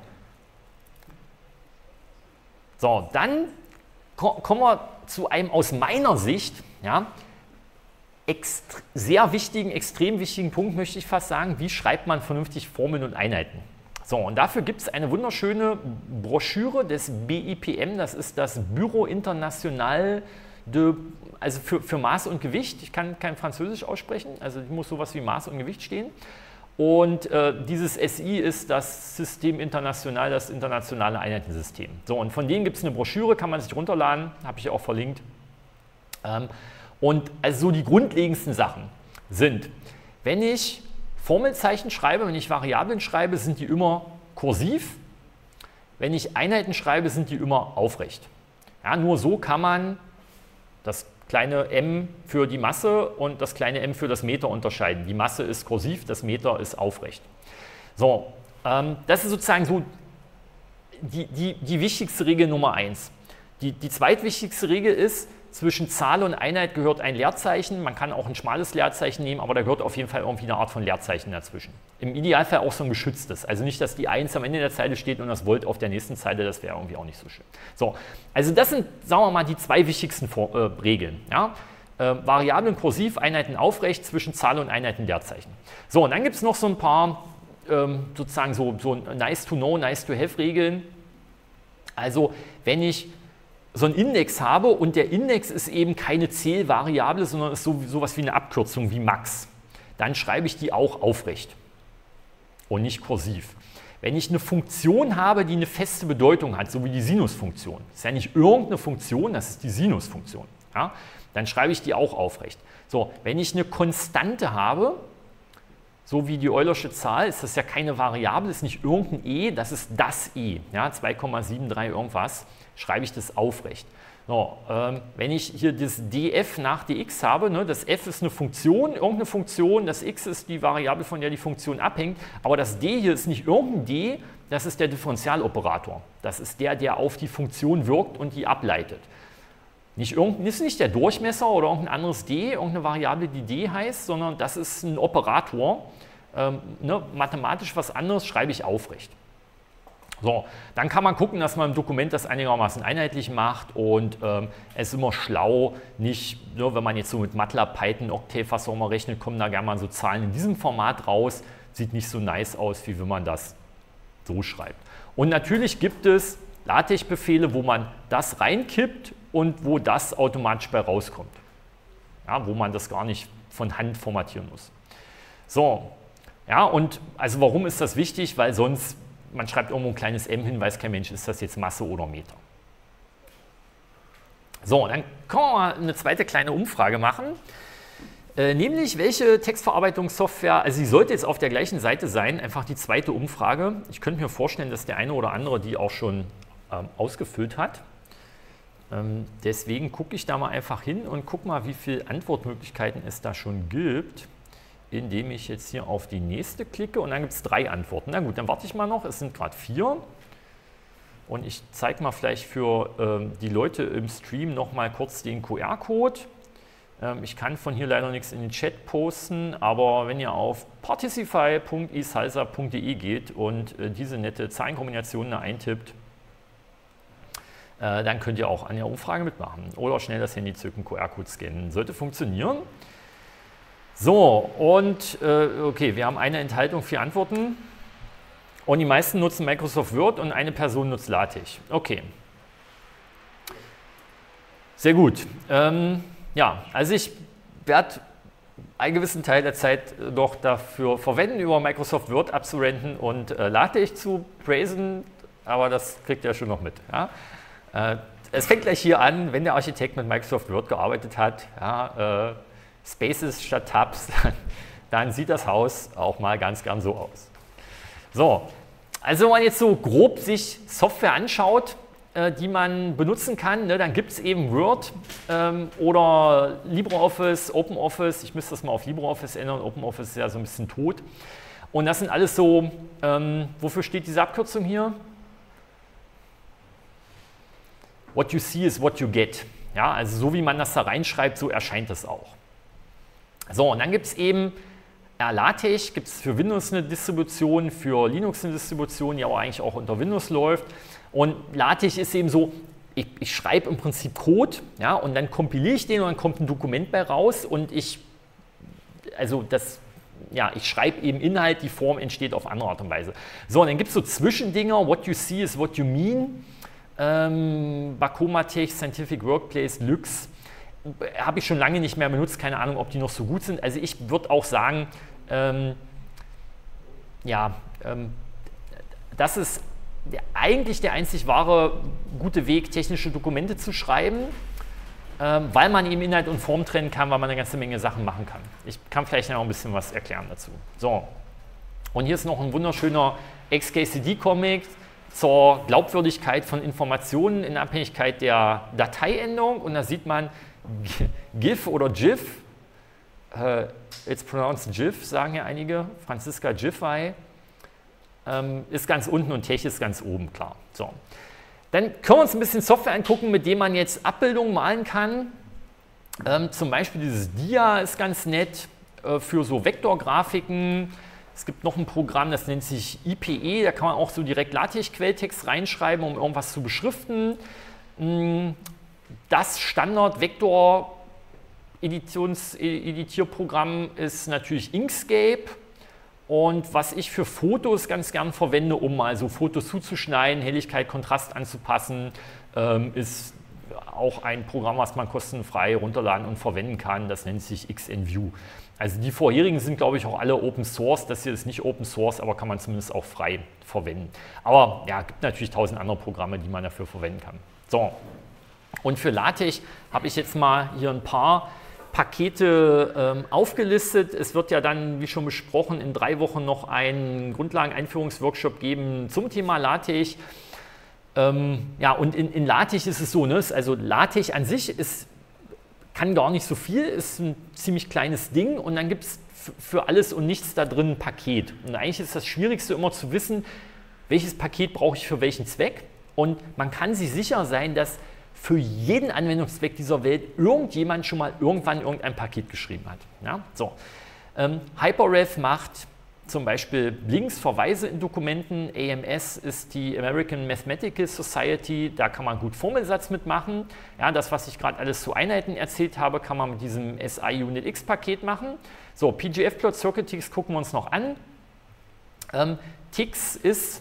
dann kommen wir zu einem aus meiner Sicht, ja, sehr wichtigen, extrem wichtigen Punkt, möchte ich fast sagen: Wie schreibt man vernünftig Formeln und Einheiten? So, und dafür gibt es eine wunderschöne Broschüre des BIPM, das ist das Bureau International also für Maß und Gewicht. Ich kann kein Französisch aussprechen, also muss sowas wie Maß und Gewicht stehen. Und dieses SI ist das System International, das internationale Einheitensystem. So, und von denen gibt es eine Broschüre, kann man sich runterladen, habe ich auch verlinkt. Und also so die grundlegendsten Sachen sind, wenn ich Formelzeichen schreibe, wenn ich Variablen schreibe, sind die immer kursiv. Wenn ich Einheiten schreibe, sind die immer aufrecht. Ja, nur so kann man das kleine m für die Masse und das kleine m für das Meter unterscheiden. Die Masse ist kursiv, das Meter ist aufrecht. So, das ist sozusagen so die wichtigste Regel Nummer 1. Die zweitwichtigste Regel ist, zwischen Zahl und Einheit gehört ein Leerzeichen. Man kann auch ein schmales Leerzeichen nehmen, aber da gehört auf jeden Fall irgendwie eine Art von Leerzeichen dazwischen. Im Idealfall auch so ein geschütztes. Also nicht, dass die 1 am Ende der Zeile steht und das Volt auf der nächsten Zeile, das wäre irgendwie auch nicht so schön. So, also das sind, sagen wir mal, die zwei wichtigsten Regeln. Ja? Variablen kursiv, Einheiten aufrecht, zwischen Zahl und Einheiten Leerzeichen. So, und dann gibt es noch so ein paar sozusagen so nice to know, nice to have Regeln. Also wenn ich so einen Index habe und der Index ist eben keine Zählvariable, sondern ist sowas wie eine Abkürzung wie Max, dann schreibe ich die auch aufrecht und nicht kursiv. Wenn ich eine Funktion habe, die eine feste Bedeutung hat, so wie die Sinusfunktion, das ist ja nicht irgendeine Funktion, das ist die Sinusfunktion, ja, dann schreibe ich die auch aufrecht. So, wenn ich eine Konstante habe, so wie die Eulersche Zahl, ist das ja keine Variable, ist nicht irgendein e, das ist das e, ja, 2,73 irgendwas, schreibe ich das aufrecht. So, wenn ich hier das df nach dx habe, ne, das f ist eine Funktion, irgendeine Funktion, das x ist die Variable, von der die Funktion abhängt, aber das d hier ist nicht irgendein d, das ist der Differentialoperator. Das ist der auf die Funktion wirkt und die ableitet. Ist nicht der Durchmesser oder irgendein anderes d, irgendeine Variable, die d heißt, sondern das ist ein Operator. Ne, mathematisch was anderes, schreibe ich aufrecht. So, dann kann man gucken, dass man im Dokument das einigermaßen einheitlich macht, und es ist immer schlau, nicht, ne, wenn man jetzt so mit MATLAB, Python, Octave, was auch immer rechnet, kommen da gerne mal so Zahlen in diesem Format raus. Sieht nicht so nice aus, wie wenn man das so schreibt. Und natürlich gibt es LaTeX-Befehle, wo man das reinkippt und wo das automatisch bei rauskommt. Ja, wo man das gar nicht von Hand formatieren muss. So, ja, und also warum ist das wichtig? Weil sonst, man schreibt irgendwo ein kleines m hin, weiß kein Mensch, ist das jetzt Masse oder Meter. So, dann können wir mal eine zweite kleine Umfrage machen. Nämlich, welche Textverarbeitungssoftware, also sie sollte jetzt auf der gleichen Seite sein, einfach die zweite Umfrage. Ich könnte mir vorstellen, dass der eine oder andere die auch schon ausgefüllt hat. Deswegen gucke ich da mal einfach hin und gucke mal, wie viele Antwortmöglichkeiten es da schon gibt, indem ich jetzt hier auf die nächste klicke und dann gibt es 3 Antworten. Na gut, dann warte ich mal noch, es sind gerade 4. Und ich zeige mal vielleicht für die Leute im Stream noch mal kurz den QR-Code. Ich kann von hier leider nichts in den Chat posten, aber wenn ihr auf particify.esalsa.de geht und diese nette Zahlenkombination da eintippt, dann könnt ihr auch an der Umfrage mitmachen oder schnell das Handy zücken, QR-Code scannen. Sollte funktionieren. So, und okay, wir haben eine Enthaltung, 4 Antworten und die meisten nutzen Microsoft Word und eine Person nutzt LaTeX. Okay. Sehr gut. Ja, also ich werde einen gewissen Teil der Zeit doch dafür verwenden, über Microsoft Word abzurenten und LaTeX zu praisen, aber das kriegt ihr schon noch mit. Ja? Es fängt gleich hier an, wenn der Architekt mit Microsoft Word gearbeitet hat, ja, Spaces statt Tabs, dann sieht das Haus auch mal ganz gern so aus. So, also wenn man jetzt so grob sich Software anschaut, die man benutzen kann, ne, dann gibt es eben Word oder LibreOffice, OpenOffice. Ich müsste das mal auf LibreOffice ändern, OpenOffice ist ja so ein bisschen tot. Und das sind alles so, wofür steht diese Abkürzung hier? What you see is what you get. Ja, also so wie man das da reinschreibt, so erscheint das auch. So, und dann gibt es eben LaTeX, gibt es für Windows eine Distribution, für Linux eine Distribution, die aber eigentlich auch unter Windows läuft. Und LaTeX ist eben so, ich schreibe im Prinzip Code, ja, und dann kompiliere ich den und dann kommt ein Dokument bei raus und ich schreibe eben Inhalt, die Form entsteht auf andere Art und Weise. So, und dann gibt es so Zwischendinger, what you see is what you mean, Bacomatex, Scientific Workplace, Lux, habe ich schon lange nicht mehr benutzt, keine Ahnung, ob die noch so gut sind. Also ich würde auch sagen, das ist eigentlich der einzig wahre gute Weg, technische Dokumente zu schreiben, weil man eben Inhalt und Form trennen kann, weil man eine ganze Menge Sachen machen kann. Ich kann vielleicht noch ein bisschen was erklären dazu. So, und hier ist noch ein wunderschöner XKCD-Comic zur Glaubwürdigkeit von Informationen in Abhängigkeit der Dateiendung. Und da sieht man GIF oder GIF, it's pronounced GIF, sagen ja einige, Franziska Giffey, ist ganz unten und Tech ist ganz oben, klar. So. Dann können wir uns ein bisschen Software angucken, mit dem man jetzt Abbildungen malen kann. Zum Beispiel dieses Dia ist ganz nett für so Vektorgrafiken. Es gibt noch ein Programm, das nennt sich IPE, da kann man auch so direkt LaTeX-Quelltext reinschreiben, um irgendwas zu beschriften. Das Standard-Vektor-Editierprogramm ist natürlich Inkscape. Und was ich für Fotos ganz gern verwende, um mal so Fotos zuzuschneiden, Helligkeit, Kontrast anzupassen, ist auch ein Programm, was man kostenfrei runterladen und verwenden kann. Das nennt sich XNView. Also die vorherigen sind, glaube ich, auch alle Open Source. Das hier ist nicht Open Source, aber kann man zumindest auch frei verwenden. Aber ja, gibt natürlich 1000 andere Programme, die man dafür verwenden kann. So, und für LaTeX habe ich jetzt mal hier ein paar Pakete aufgelistet. Es wird ja dann, wie schon besprochen, in 3 Wochen noch einen Grundlagen-Einführungsworkshop geben zum Thema LaTeX. Ja, und in LaTeX ist es so, ne? Also LaTeX an sich kann gar nicht so viel, ist ein ziemlich kleines Ding und dann gibt es für alles und nichts da drin ein Paket. Und eigentlich ist das Schwierigste immer zu wissen, welches Paket brauche ich für welchen Zweck. Und man kann sich sicher sein, dass für jeden Anwendungszweck dieser Welt irgendjemand schon mal irgendwann irgendein Paket geschrieben hat. Ja? So. Hyperref macht zum Beispiel Links, Verweise in Dokumenten. AMS ist die American Mathematical Society, da kann man gut Formelsatz mitmachen. Ja, das, was ich gerade alles zu Einheiten erzählt habe, kann man mit diesem SI-Unit-X-Paket machen. So, PGF-Plot, Circuit-Tix gucken wir uns noch an. Tix ist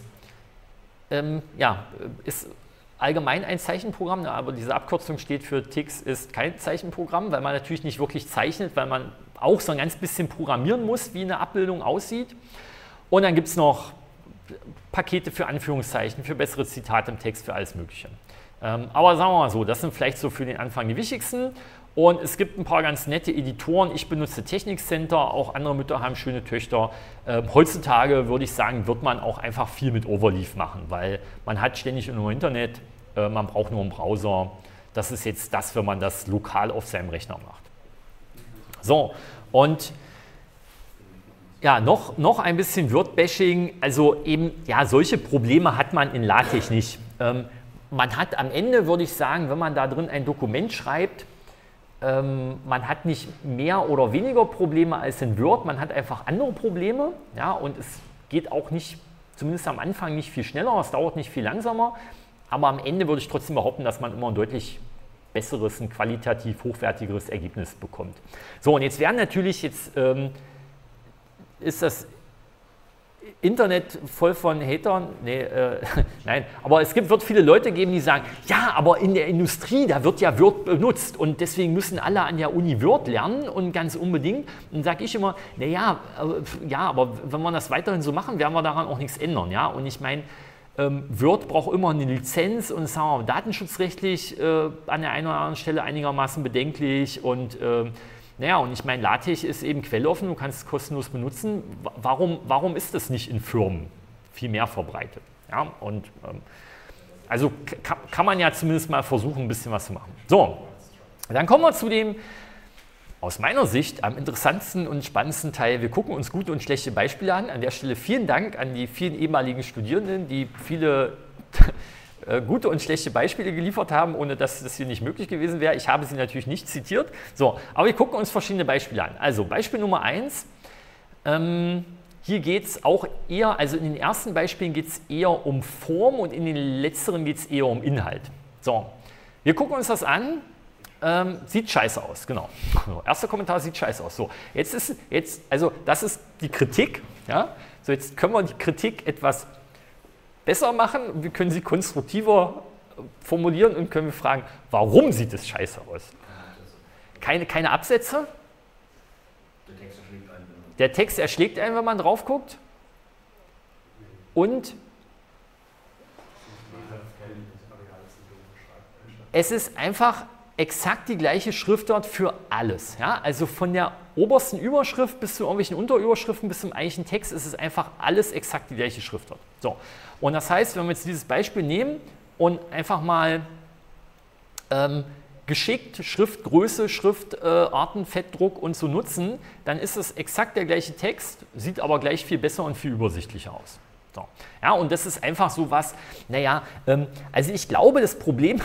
allgemein ein Zeichenprogramm, aber diese Abkürzung steht für Tix ist kein Zeichenprogramm, weil man natürlich nicht wirklich zeichnet, weil man auch so ein ganz bisschen programmieren muss, wie eine Abbildung aussieht. Und dann gibt es noch Pakete für Anführungszeichen, für bessere Zitate im Text, für alles Mögliche. Aber sagen wir mal so, das sind vielleicht so für den Anfang die wichtigsten. Und es gibt ein paar ganz nette Editoren. Ich benutze Technik Center, auch andere Mütter haben schöne Töchter. Heutzutage würde ich sagen, wird man auch einfach viel mit Overleaf machen, weil man hat ständig nur Internet, man braucht nur einen Browser. Das ist jetzt das, wenn man das lokal auf seinem Rechner macht. So, und ja, noch ein bisschen Word-Bashing. Also eben, ja, solche Probleme hat man in LaTeX nicht. Man hat am Ende, würde ich sagen, wenn man da drin ein Dokument schreibt, man hat nicht mehr oder weniger Probleme als in Word, man hat einfach andere Probleme, ja, und es geht auch nicht, zumindest am Anfang, nicht viel schneller, es dauert nicht viel langsamer, aber am Ende würde ich trotzdem behaupten, dass man immer ein deutlich besseres, ein qualitativ hochwertigeres Ergebnis bekommt. So, und jetzt werden natürlich, ist das Internet voll von Hatern? Nee, nein, aber wird viele Leute geben, die sagen, ja, aber in der Industrie, da wird ja Word benutzt und deswegen müssen alle an der Uni Word lernen und ganz unbedingt. Und dann sage ich immer, naja, ja, aber wenn wir das weiterhin so machen, werden wir daran auch nichts ändern. Ja? Und ich meine, Word braucht immer eine Lizenz und sagen wir, datenschutzrechtlich an der einen oder anderen Stelle einigermaßen bedenklich und naja, und ich meine, LaTeX ist eben quelloffen, du kannst es kostenlos benutzen. Warum ist das nicht in Firmen viel mehr verbreitet? Ja, und also kann man ja zumindest mal versuchen, ein bisschen was zu machen. So, dann kommen wir zu dem, aus meiner Sicht, am interessantesten und spannendsten Teil. Wir gucken uns gute und schlechte Beispiele an. An der Stelle vielen Dank an die vielen ehemaligen Studierenden, die viele gute und schlechte Beispiele geliefert haben, ohne dass das hier nicht möglich gewesen wäre. Ich habe sie natürlich nicht zitiert. So, aber wir gucken uns verschiedene Beispiele an. Also Beispiel Nummer 1. Hier geht es auch eher, also in den ersten Beispielen geht es eher um Form und in den letzteren geht es eher um Inhalt. So, wir gucken uns das an. Sieht scheiße aus, genau. So, erster Kommentar, sieht scheiße aus. So, also das ist die Kritik. Ja? So, jetzt können wir die Kritik etwas besser machen, wir können sie konstruktiver formulieren und können wir fragen, warum sieht es scheiße aus? Keine Absätze? Der Text erschlägt einen, wenn man drauf guckt. Und es ist einfach exakt die gleiche Schriftart für alles. Ja? Also von der obersten Überschrift bis zu irgendwelchen Unterüberschriften bis zum eigentlichen Text ist es einfach alles exakt die gleiche Schriftart. So. Und das heißt, wenn wir jetzt dieses Beispiel nehmen und einfach mal geschickt Schriftgröße, Schriftarten, Fettdruck und so nutzen, dann ist es exakt der gleiche Text, sieht aber gleich viel besser und viel übersichtlicher aus. So. Ja, und das ist einfach so was, naja, also ich glaube, das Problem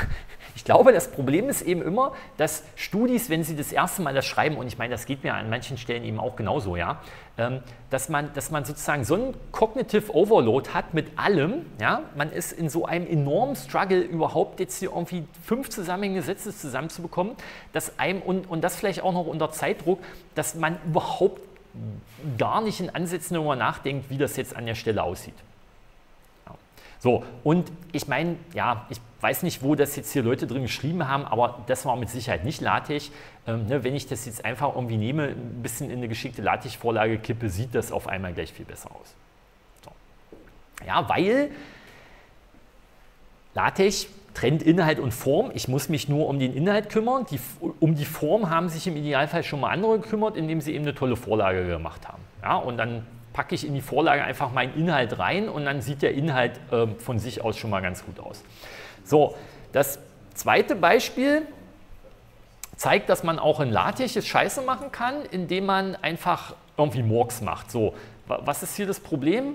ist eben immer, dass Studis, wenn sie das erste Mal das schreiben, und ich meine, das geht mir an manchen Stellen eben auch genauso, ja, dass man sozusagen so einen Cognitive Overload hat mit allem, ja, man ist in so einem enormen Struggle, überhaupt jetzt hier irgendwie 5 zusammenhängende Sätze zusammenzubekommen, dass einem, und das vielleicht auch noch unter Zeitdruck, dass man überhaupt gar nicht in Ansätzen darüber nachdenkt, wie das jetzt an der Stelle aussieht. Ja. So, und ich meine, ja, ich weiß nicht, wo das jetzt hier Leute drin geschrieben haben, aber das war mit Sicherheit nicht LaTeX. Wenn ich das jetzt einfach irgendwie nehme, ein bisschen in eine geschickte LaTeX-Vorlage kippe, sieht das auf einmal gleich viel besser aus. So. Ja, weil LaTeX trennt Inhalt und Form. Ich muss mich nur um den Inhalt kümmern. Um die Form haben sich im Idealfall schon mal andere gekümmert, indem sie eben eine tolle Vorlage gemacht haben. Ja, und dann packe ich in die Vorlage einfach meinen Inhalt rein und dann sieht der Inhalt von sich aus schon mal ganz gut aus. So, das zweite Beispiel zeigt, dass man auch in LaTeX es scheiße machen kann, indem man einfach irgendwie Murks macht. So, was ist hier das Problem?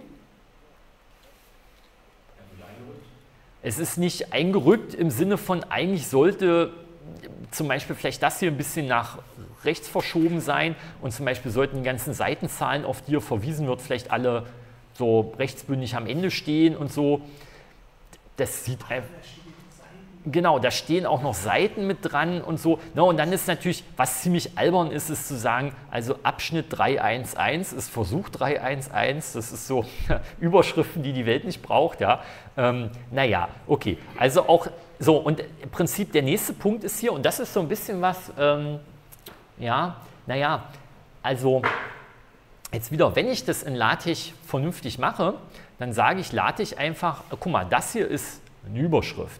Es ist nicht eingerückt im Sinne von, eigentlich sollte zum Beispiel vielleicht das hier ein bisschen nach rechts verschoben sein und zum Beispiel sollten die ganzen Seitenzahlen, auf die hier verwiesen wird, vielleicht alle so rechtsbündig am Ende stehen und so. Das sieht einfach. Genau, da stehen auch noch Seiten mit dran und so. No, und dann ist natürlich, was ziemlich albern ist, ist zu sagen, also Abschnitt 311 ist Versuch 311, das ist so Überschriften, die die Welt nicht braucht. Ja. Naja, okay. Also auch so, und im Prinzip der nächste Punkt ist hier, und das ist so ein bisschen was, ja, naja, also jetzt wieder, wenn ich das in LaTeX vernünftig mache, dann sage ich LaTeX einfach, guck mal, das hier ist eine Überschrift.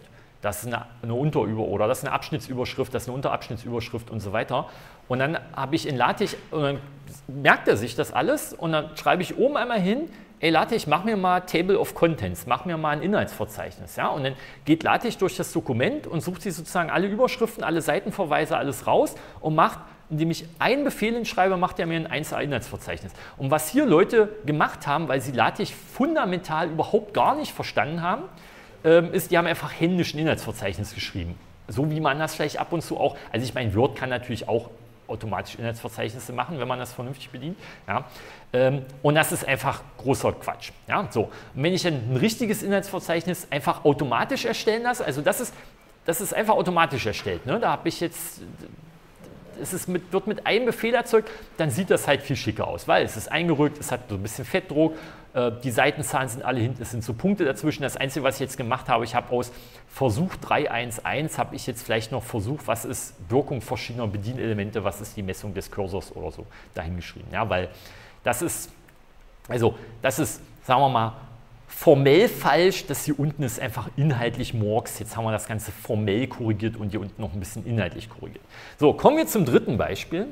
das ist eine oder das ist eine Abschnittsüberschrift, das ist eine Unterabschnittsüberschrift und so weiter. Und dann habe ich in LaTeX, und dann merkt er sich das alles und dann schreibe ich oben einmal hin, ey LaTeX, mach mir mal Table of Contents, mach mir mal ein Inhaltsverzeichnis. Ja? Und dann geht LaTeX durch das Dokument und sucht sich sozusagen alle Überschriften, alle Seitenverweise, alles raus und macht, indem ich einen Befehl hinschreibe, macht er mir ein 1A-Inhaltsverzeichnis. Und was hier Leute gemacht haben, weil sie LaTeX fundamental überhaupt gar nicht verstanden haben, ist, die haben einfach händisch ein Inhaltsverzeichnis geschrieben. So wie man das vielleicht ab und zu auch, also ich meine, Word kann natürlich auch automatisch Inhaltsverzeichnisse machen, wenn man das vernünftig bedient. Ja. Und das ist einfach großer Quatsch. Ja. So. Und wenn ich ein richtiges Inhaltsverzeichnis einfach automatisch erstellen lasse, also das ist einfach automatisch erstellt. Ne. Da habe ich jetzt, wird mit einem Befehl erzeugt, dann sieht das halt viel schicker aus, weil es ist eingerückt, es hat so ein bisschen Fettdruck, die Seitenzahlen sind alle hinten, es sind so Punkte dazwischen. Das Einzige, was ich jetzt gemacht habe, ich habe aus Versuch 3.1.1 habe ich jetzt vielleicht noch versucht, was ist Wirkung verschiedener Bedienelemente, was ist die Messung des Cursors oder so dahingeschrieben. Ja, weil das ist, sagen wir mal, formell falsch, das hier unten ist einfach inhaltlich Murks. Jetzt haben wir das Ganze formell korrigiert und hier unten noch ein bisschen inhaltlich korrigiert. So, kommen wir zum dritten Beispiel.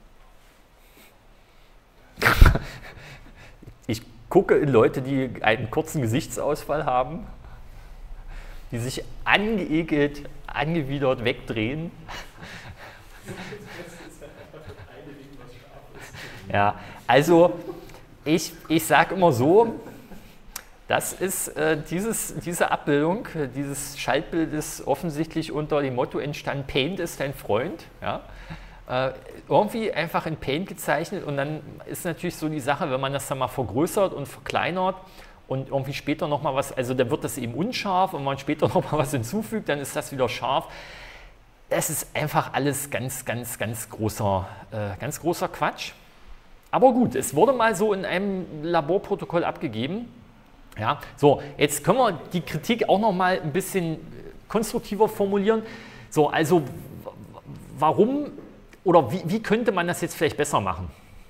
Ich gucke in Leute, die einen kurzen Gesichtsausfall haben, die sich angeekelt, angewidert wegdrehen. Ja, also ich sage immer so, das ist diese Abbildung, dieses Schaltbild ist offensichtlich unter dem Motto entstanden, Paint ist dein Freund. Ja? Irgendwie einfach in Paint gezeichnet und dann ist natürlich so die Sache, wenn man das dann mal vergrößert und verkleinert und irgendwie später nochmal was, also dann wird das eben unscharf und wenn man später nochmal was hinzufügt, dann ist das wieder scharf. Das ist einfach alles ganz großer Quatsch. Aber gut, es wurde mal so in einem Laborprotokoll abgegeben. Ja, so, jetzt können wir die Kritik auch noch mal ein bisschen konstruktiver formulieren. So, also warum oder wie könnte man das jetzt vielleicht besser machen?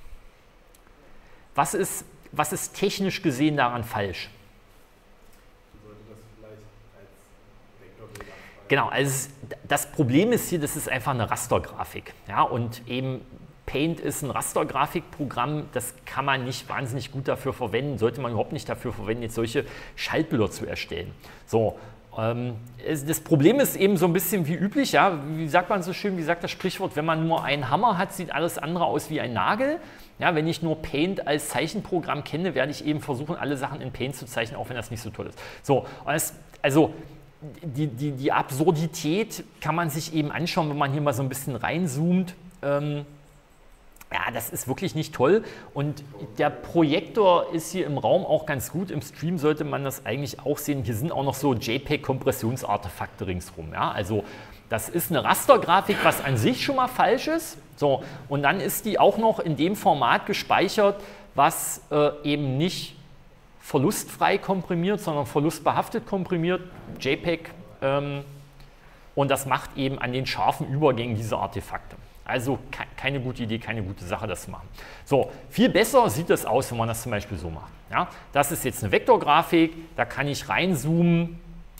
Was ist technisch gesehen daran falsch? Sollte das vielleicht als Vektorbild abfragen? Genau, also das Problem ist hier, das ist einfach eine Rastergrafik. Ja, und eben Paint ist ein Rastergrafikprogramm, das kann man nicht wahnsinnig gut dafür verwenden, sollte man überhaupt nicht dafür verwenden, jetzt solche Schaltbilder zu erstellen. So, das Problem ist eben so ein bisschen wie üblich, ja, wie sagt man so schön, wie sagt das Sprichwort, wenn man nur einen Hammer hat, sieht alles andere aus wie ein Nagel. Ja, wenn ich nur Paint als Zeichenprogramm kenne, werde ich eben versuchen, alle Sachen in Paint zu zeichnen, auch wenn das nicht so toll ist. So, also die Absurdität kann man sich eben anschauen, wenn man hier mal so ein bisschen reinzoomt. Ja, das ist wirklich nicht toll und der Projektor ist hier im Raum auch ganz gut. Im Stream sollte man das eigentlich auch sehen. Hier sind auch noch so JPEG-Kompressionsartefakte ringsrum. Ja? Also das ist eine Rastergrafik, was an sich schon mal falsch ist. So, und dann ist die auch noch in dem Format gespeichert, was eben nicht verlustfrei komprimiert, sondern verlustbehaftet komprimiert, JPEG. Und das macht eben an den scharfen Übergängen diese Artefakte. Also keine gute Idee, keine gute Sache, das zu machen. So, viel besser sieht das aus, wenn man das zum Beispiel so macht. Ja, das ist jetzt eine Vektorgrafik, da kann ich reinzoomen.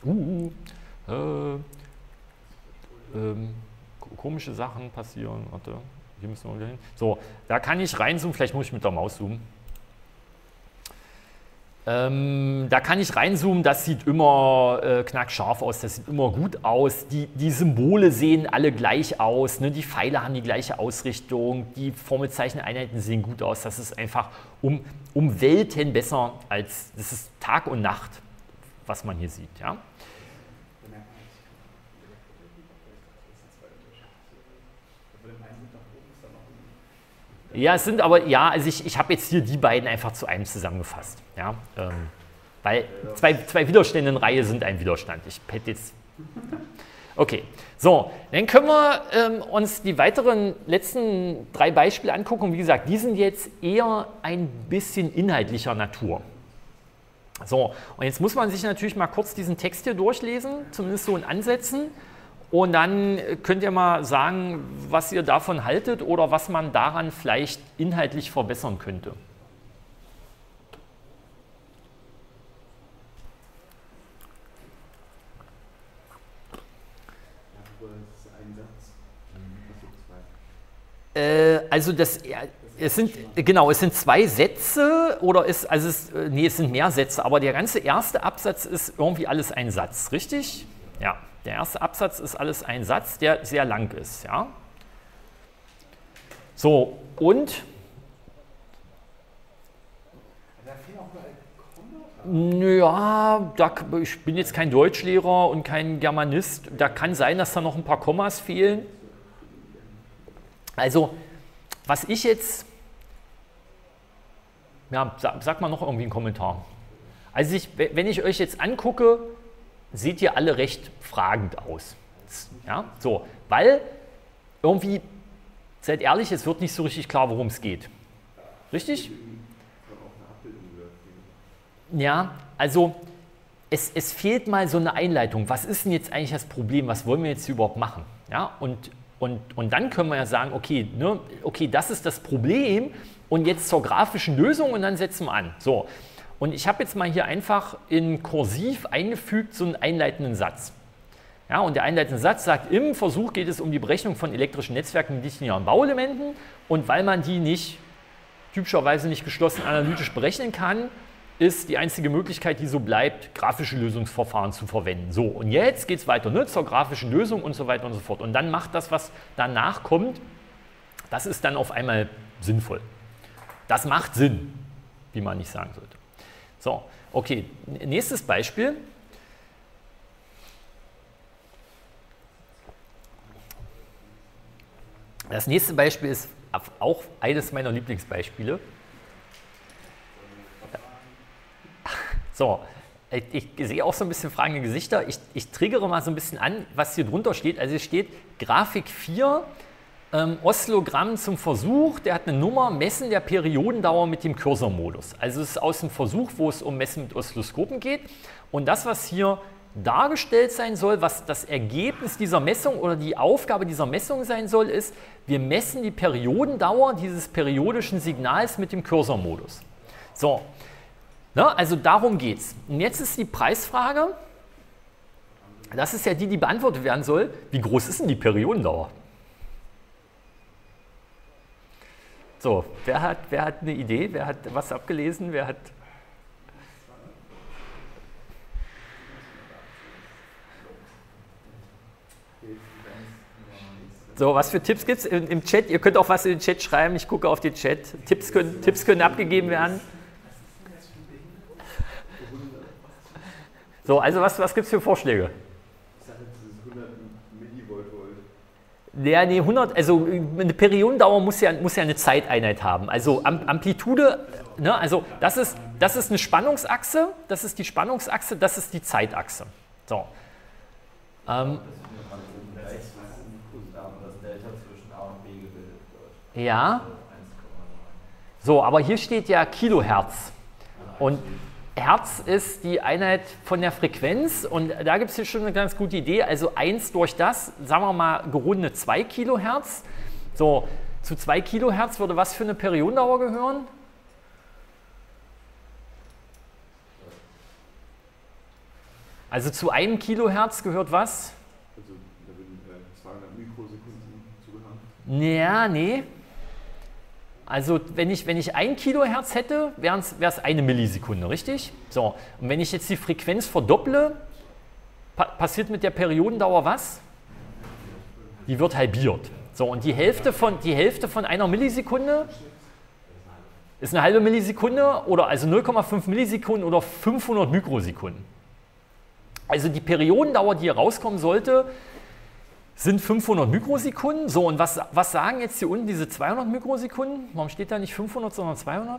Komische Sachen passieren. Warte, hier müssen wir wieder hin. So, da kann ich reinzoomen, vielleicht muss ich mit der Maus zoomen. Da kann ich reinzoomen, das sieht immer knackscharf aus, das sieht immer gut aus. Die Symbole sehen alle gleich aus, ne? Die Pfeile haben die gleiche Ausrichtung, die Formelzeicheneinheiten sehen gut aus. Das ist einfach um Welten besser als, das ist Tag und Nacht, was man hier sieht. Ja? Ja, es sind aber, ja, also ich habe jetzt hier die beiden einfach zu einem zusammengefasst. Ja, weil zwei Widerstände in Reihe sind ein Widerstand. Ich hätte jetzt. Okay, so, dann können wir uns die weiteren letzten 3 Beispiele angucken. Wie gesagt, die sind jetzt eher ein bisschen inhaltlicher Natur. So, und jetzt muss man sich natürlich mal kurz diesen Text hier durchlesen, zumindest so in Ansätzen. Und dann könnt ihr mal sagen, was ihr davon haltet oder was man daran vielleicht inhaltlich verbessern könnte. Oder ist es ein Satz? Also es sind zwei Sätze oder nee, es sind mehr Sätze, aber der ganze erste Absatz ist irgendwie alles ein Satz, richtig? Ja, der erste Absatz ist alles ein Satz, der sehr lang ist, ja. So, und ja, ich bin jetzt kein Deutschlehrer und kein Germanist, da kann sein, dass da noch ein paar Kommas fehlen. Also, was ich jetzt, ja, sag mal noch irgendwie einen Kommentar. Also, wenn ich euch jetzt angucke, seht ihr alle recht fragend aus. Ja, so, weil irgendwie, seid ehrlich, es wird nicht so richtig klar, worum es geht. Richtig? Ja, also es fehlt mal so eine Einleitung. Was ist denn jetzt eigentlich das Problem? Was wollen wir jetzt überhaupt machen? Ja, und dann können wir ja sagen, okay, ne, okay, das ist das Problem und jetzt zur grafischen Lösung und dann setzen wir an. So, und ich habe jetzt mal hier einfach in Kursiv eingefügt so einen einleitenden Satz. Ja, und der einleitende Satz sagt, im Versuch geht es um die Berechnung von elektrischen Netzwerken mit nichtlinearen Bauelementen und weil man die typischerweise nicht geschlossen analytisch berechnen kann, ist die einzige Möglichkeit, die so bleibt, grafische Lösungsverfahren zu verwenden. So, und jetzt geht es weiter, ne, zur grafischen Lösung und so weiter und so fort. Und dann macht das, was danach kommt, das ist dann auf einmal sinnvoll. Das macht Sinn, wie man nicht sagen sollte. So, okay, nächstes Beispiel. Das nächste Beispiel ist auch eines meiner Lieblingsbeispiele. So, ich sehe auch so ein bisschen fragende Gesichter. Ich triggere mal so ein bisschen an, was hier drunter steht. Also es steht Grafik 4, Oszillagramm zum Versuch, der hat eine Nummer, Messen der Periodendauer mit dem Cursor-Modus. Also es ist aus dem Versuch, wo es um Messen mit Oszilloskopen geht. Und das, was hier dargestellt sein soll, was das Ergebnis dieser Messung oder die Aufgabe dieser Messung sein soll, ist, wir messen die Periodendauer dieses periodischen Signals mit dem Cursor-Modus. So. Ne, also darum geht es. Und jetzt ist die Preisfrage, das ist ja die beantwortet werden soll, wie groß ist denn die Periodendauer? So, wer hat eine Idee, wer hat was abgelesen, wer hat... So, was für Tipps gibt es im Chat? Ihr könnt auch was in den Chat schreiben, ich gucke auf den Chat. Tipps können abgegeben werden. So, also was gibt es für Vorschläge? Ich sage jetzt, das ist 100 Millivolt. Ja, nee, 100, also eine Periodendauer muss ja eine Zeiteinheit haben. Also Amplitude, ne, also das ist eine Spannungsachse, das ist die Spannungsachse, das ist die Zeitachse. So. Ja. So, aber hier steht ja Kilohertz. Und Hertz ist die Einheit von der Frequenz und da gibt es hier schon eine ganz gute Idee. Also 1 durch das, sagen wir mal gerundet 2 Kilohertz. So, zu 2 Kilohertz würde was für eine Periodendauer gehören? Also zu 1 Kilohertz gehört was? Also da würden 200 Mikrosekunden zugehören. Ja, nee. Also wenn ich 1 Kilohertz hätte, wäre es eine Millisekunde, richtig? So, und wenn ich jetzt die Frequenz verdopple, passiert mit der Periodendauer was? Die wird halbiert. So, und die Hälfte von einer Millisekunde ist eine halbe Millisekunde oder also 0,5 Millisekunden oder 500 Mikrosekunden. Also die Periodendauer, die hier rauskommen sollte, sind 500 Mikrosekunden. So, und was sagen jetzt hier unten diese 200 Mikrosekunden? Warum steht da nicht 500, sondern 200?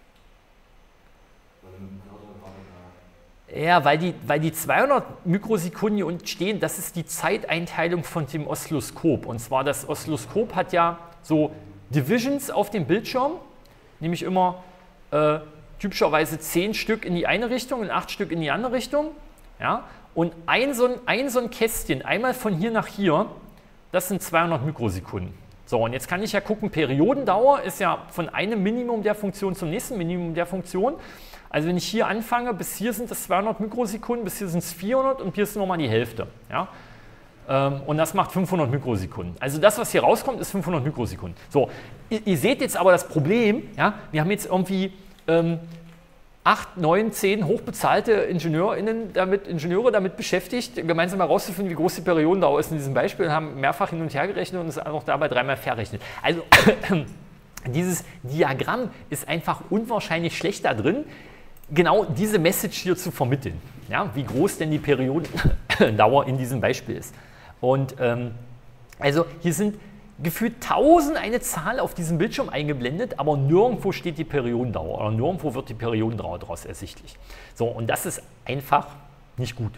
Ja, weil die 200 Mikrosekunden hier unten stehen, das ist die Zeiteinteilung von dem Oszilloskop. Und zwar, das Oszilloskop hat ja so Divisions auf dem Bildschirm, nämlich immer typischerweise 10 Stück in die eine Richtung und 8 Stück in die andere Richtung. Ja? Und ein so ein Kästchen, einmal von hier nach hier, das sind 200 Mikrosekunden. So, und jetzt kann ich ja gucken, Periodendauer ist ja von einem Minimum der Funktion zum nächsten Minimum der Funktion. Also wenn ich hier anfange, bis hier sind es 200 Mikrosekunden, bis hier sind es 400 und hier ist nochmal die Hälfte. Ja? Und das macht 500 Mikrosekunden. Also das, was hier rauskommt, ist 500 Mikrosekunden. So, ihr seht jetzt aber das Problem, ja, wir haben jetzt irgendwie 8, 9, 10 hochbezahlte Ingenieure damit beschäftigt, gemeinsam herauszufinden, wie groß die Periodendauer ist in diesem Beispiel, und haben mehrfach hin und her gerechnet und es auch dabei dreimal verrechnet. Also dieses Diagramm ist einfach unwahrscheinlich schlecht da drin, genau diese Message hier zu vermitteln, ja, wie groß denn die Periodendauer in diesem Beispiel ist. Und also hier sind gefühlt 1000 eine Zahl auf diesem Bildschirm eingeblendet, aber nirgendwo steht die Periodendauer oder nirgendwo wird die Periodendauer daraus ersichtlich. So, und das ist einfach nicht gut.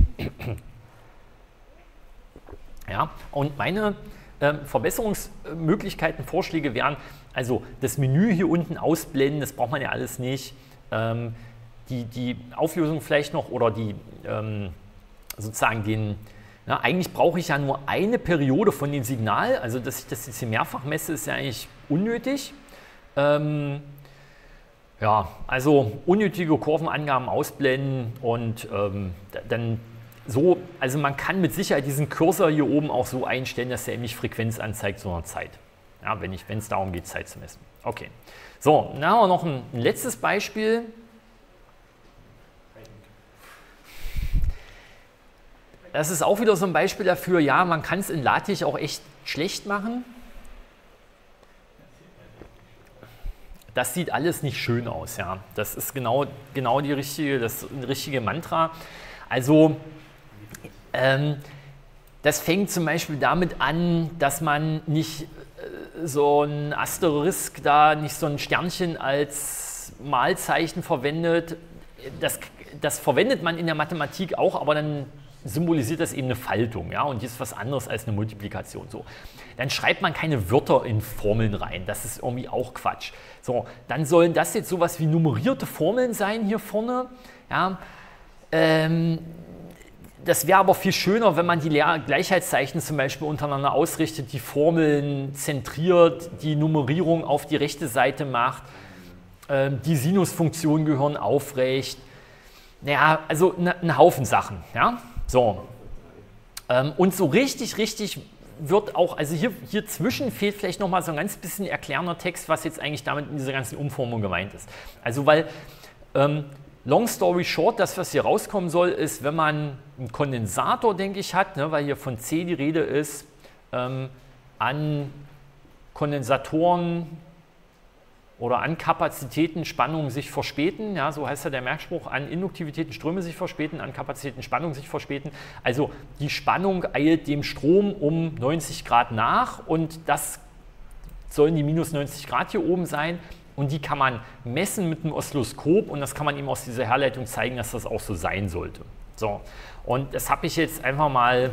Ja, und meine Verbesserungsmöglichkeiten, Vorschläge wären, also das Menü hier unten ausblenden, das braucht man ja alles nicht. Die Auflösung vielleicht noch oder die sozusagen den. Ja, eigentlich brauche ich ja nur eine Periode von dem Signal, also dass ich das jetzt hier mehrfach messe, ist ja eigentlich unnötig. Ja, also unnötige Kurvenangaben ausblenden und dann so, also man kann mit Sicherheit diesen Cursor hier oben auch so einstellen, dass er eben nicht Frequenz anzeigt, sondern Zeit. Ja, wenn es darum geht, Zeit zu messen. Okay, so, dann haben wir noch ein letztes Beispiel. Das ist auch wieder so ein Beispiel dafür, ja, man kann es in LaTeX auch echt schlecht machen. Das sieht alles nicht schön aus, ja. Das ist genau das richtige Mantra. Also, das fängt zum Beispiel damit an, dass man nicht so ein Asterisk da, nicht so ein Sternchen als Malzeichen verwendet. Das verwendet man in der Mathematik auch, aber dann symbolisiert das eben eine Faltung, ja, und die ist was anderes als eine Multiplikation. So. Dann schreibt man keine Wörter in Formeln rein, das ist irgendwie auch Quatsch. So, dann sollen das jetzt sowas wie nummerierte Formeln sein hier vorne. Ja. Das wäre aber viel schöner, wenn man die Gleichheitszeichen zum Beispiel untereinander ausrichtet, die Formeln zentriert, die Nummerierung auf die rechte Seite macht, die Sinusfunktionen gehören aufrecht. Naja, also ein Haufen Sachen, ja. So, und so richtig wird auch, also hier zwischen fehlt vielleicht nochmal so ein ganz bisschen erklärender Text, was jetzt eigentlich damit in dieser ganzen Umformung gemeint ist. Also weil, long story short, das, was hier rauskommen soll, ist, wenn man einen Kondensator, denke ich, hat, ne, weil hier von C die Rede ist, an Kondensatoren oder an Kapazitäten Spannungen sich verspäten, ja, so heißt ja der Merkspruch, an Induktivitäten Ströme sich verspäten, an Kapazitäten Spannungen sich verspäten. Also die Spannung eilt dem Strom um 90 Grad nach und das sollen die minus 90 Grad hier oben sein und die kann man messen mit einem Oszilloskop und das kann man eben aus dieser Herleitung zeigen, dass das auch so sein sollte. So, und das habe ich jetzt einfach mal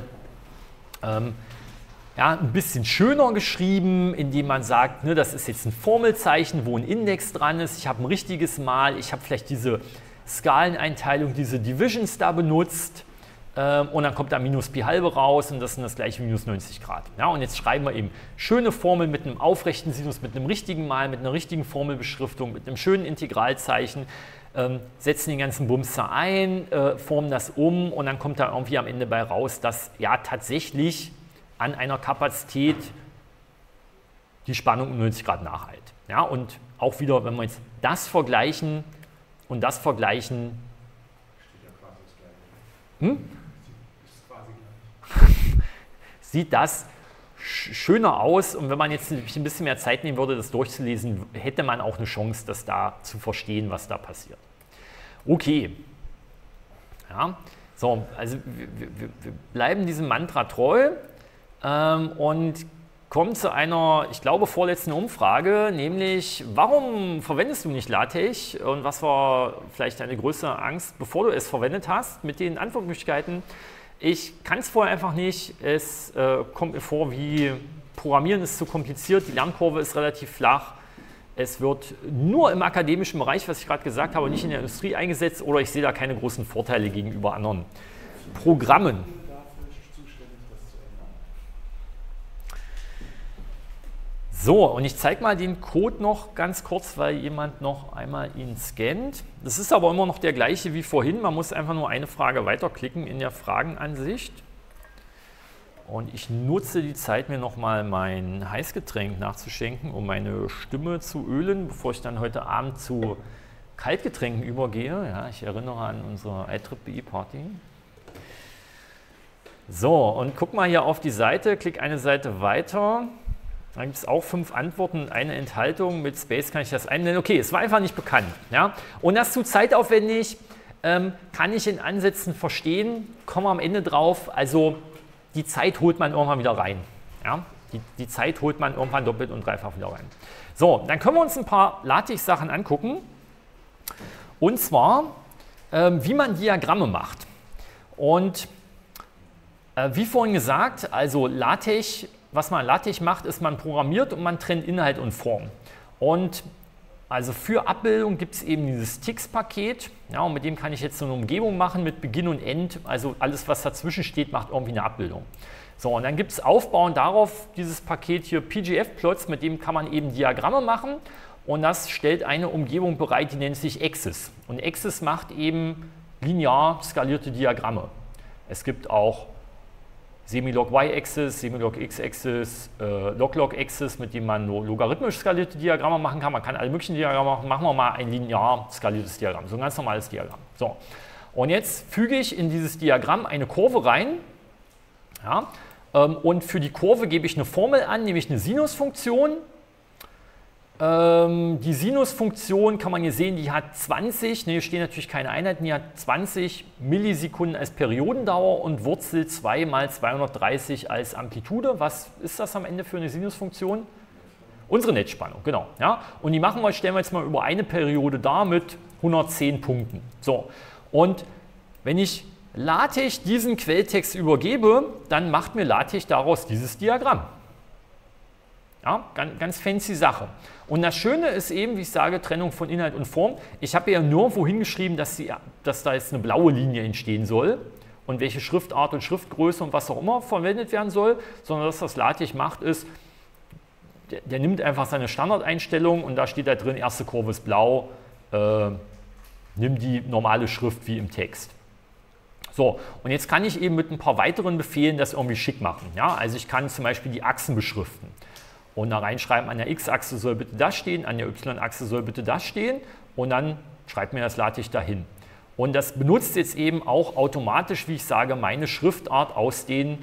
ja, ein bisschen schöner geschrieben, indem man sagt, ne, das ist jetzt ein Formelzeichen, wo ein Index dran ist, ich habe ein richtiges Mal, ich habe vielleicht diese Skaleneinteilung, diese Divisions da benutzt und dann kommt da minus Pi halbe raus und das sind das gleiche minus 90 Grad. Ja, und jetzt schreiben wir eben schöne Formeln mit einem aufrechten Sinus, mit einem richtigen Mal, mit einer richtigen Formelbeschriftung, mit einem schönen Integralzeichen, setzen den ganzen Bums da ein, formen das um und dann kommt da irgendwie am Ende bei raus, dass ja tatsächlich an einer Kapazität die Spannung um 90 Grad nachhält. Ja, und auch wieder, wenn wir jetzt das vergleichen und das vergleichen, sieht das schöner aus. Und wenn man jetzt ein bisschen mehr Zeit nehmen würde, das durchzulesen, hätte man auch eine Chance, das da zu verstehen, was da passiert. Okay. Ja, so, also wir bleiben diesem Mantra treu. Und kommen zu einer, ich glaube, vorletzten Umfrage, nämlich, warum verwendest du nicht LaTeX und was war vielleicht deine größte Angst, bevor du es verwendet hast, mit den Antwortmöglichkeiten? Ich kann es vorher einfach nicht, es kommt mir vor wie, Programmieren ist zu kompliziert, die Lernkurve ist relativ flach, es wird nur im akademischen Bereich, was ich gerade gesagt habe, nicht in der Industrie eingesetzt oder ich sehe da keine großen Vorteile gegenüber anderen Programmen. So, und ich zeige mal den Code noch ganz kurz, weil jemand noch einmal ihn scannt. Das ist aber immer noch der gleiche wie vorhin. Man muss einfach nur eine Frage weiterklicken in der Fragenansicht. Und ich nutze die Zeit, mir nochmal mein Heißgetränk nachzuschenken, um meine Stimme zu ölen, bevor ich dann heute Abend zu Kaltgetränken übergehe. Ja, ich erinnere an unsere IEEE-Party. So, und guck mal hier auf die Seite, klick eine Seite weiter. Da gibt es auch 5 Antworten, eine Enthaltung. Mit Space kann ich das einblenden. Okay, es war einfach nicht bekannt. Ja? Und das ist zu zeitaufwendig, kann ich in Ansätzen verstehen, kommen wir am Ende drauf. Also die Zeit holt man irgendwann wieder rein. Ja? Die Zeit holt man irgendwann doppelt und dreifach wieder rein. So, dann können wir uns ein paar LaTeX-Sachen angucken. Und zwar, wie man Diagramme macht. Und wie vorhin gesagt, also LaTeX, was man in LaTeX macht, ist, man programmiert und man trennt Inhalt und Form. Und also für Abbildung gibt es eben dieses TIX-Paket, ja, und mit dem kann ich jetzt so eine Umgebung machen mit Beginn und End, also alles, was dazwischen steht, macht irgendwie eine Abbildung. So, und dann gibt es aufbauend darauf dieses Paket hier PGF-Plots, mit dem kann man eben Diagramme machen, und das stellt eine Umgebung bereit, die nennt sich Axis. Und Axis macht eben linear skalierte Diagramme. Es gibt auch Semilog-Y-Axis, Semilog-X-Axis, Log-Log-Axis, mit dem man nur logarithmisch skalierte Diagramme machen kann. Man kann alle möglichen Diagramme machen. Machen wir mal ein linear skaliertes Diagramm, so ein ganz normales Diagramm. So. Und jetzt füge ich in dieses Diagramm eine Kurve rein. Ja, und für die Kurve gebe ich eine Formel an, nämlich eine Sinusfunktion. Die Sinusfunktion kann man hier sehen, die hat 20, hier stehen natürlich keine Einheiten, die hat 20 Millisekunden als Periodendauer und Wurzel 2 mal 230 als Amplitude. Was ist das am Ende für eine Sinusfunktion? Unsere Netzspannung, genau. Ja? Und die stellen wir jetzt mal über eine Periode dar mit 110 Punkten. So. Und wenn ich LaTeX diesen Quelltext übergebe, dann macht mir LaTeX daraus dieses Diagramm. Ja, ganz fancy Sache. Und das Schöne ist eben, wie ich sage, Trennung von Inhalt und Form. Ich habe ja nirgendwo hingeschrieben, dass da jetzt eine blaue Linie entstehen soll und welche Schriftart und Schriftgröße und was auch immer verwendet werden soll, sondern dass das LaTeX macht ist, der nimmt einfach seine Standardeinstellung und da steht da drin, erste Kurve ist blau, nimm die normale Schrift wie im Text. So, und jetzt kann ich eben mit ein paar weiteren Befehlen das irgendwie schick machen. Ja? Also ich kann zum Beispiel die Achsen beschriften. Und da reinschreiben, an der X-Achse soll bitte das stehen, an der Y-Achse soll bitte das stehen, und dann schreibt mir das LaTeX dahin. Und das benutzt jetzt eben auch automatisch, wie ich sage, meine Schriftart aus der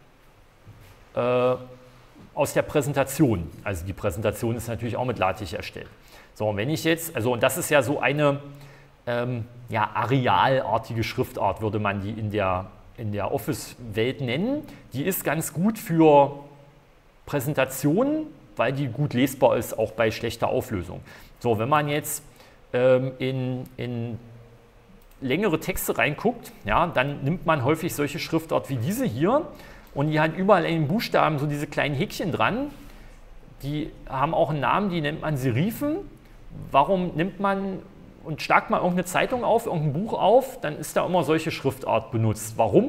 Präsentation. Also die Präsentation ist natürlich auch mit LaTeX erstellt. So, und wenn ich jetzt, also und das ist ja so eine ja, arealartige Schriftart, würde man die in der Office-Welt nennen. Die ist ganz gut für Präsentationen, weil die gut lesbar ist, auch bei schlechter Auflösung. So, wenn man jetzt in längere Texte reinguckt, ja, dann nimmt man häufig solche Schriftart wie diese hier, und die hat überall in den Buchstaben so diese kleinen Häkchen dran. Die haben auch einen Namen, die nennt man Serifen. Warum nimmt man und schlagt man irgendeine Zeitung auf, irgendein Buch auf, dann ist da immer solche Schriftart benutzt. Warum?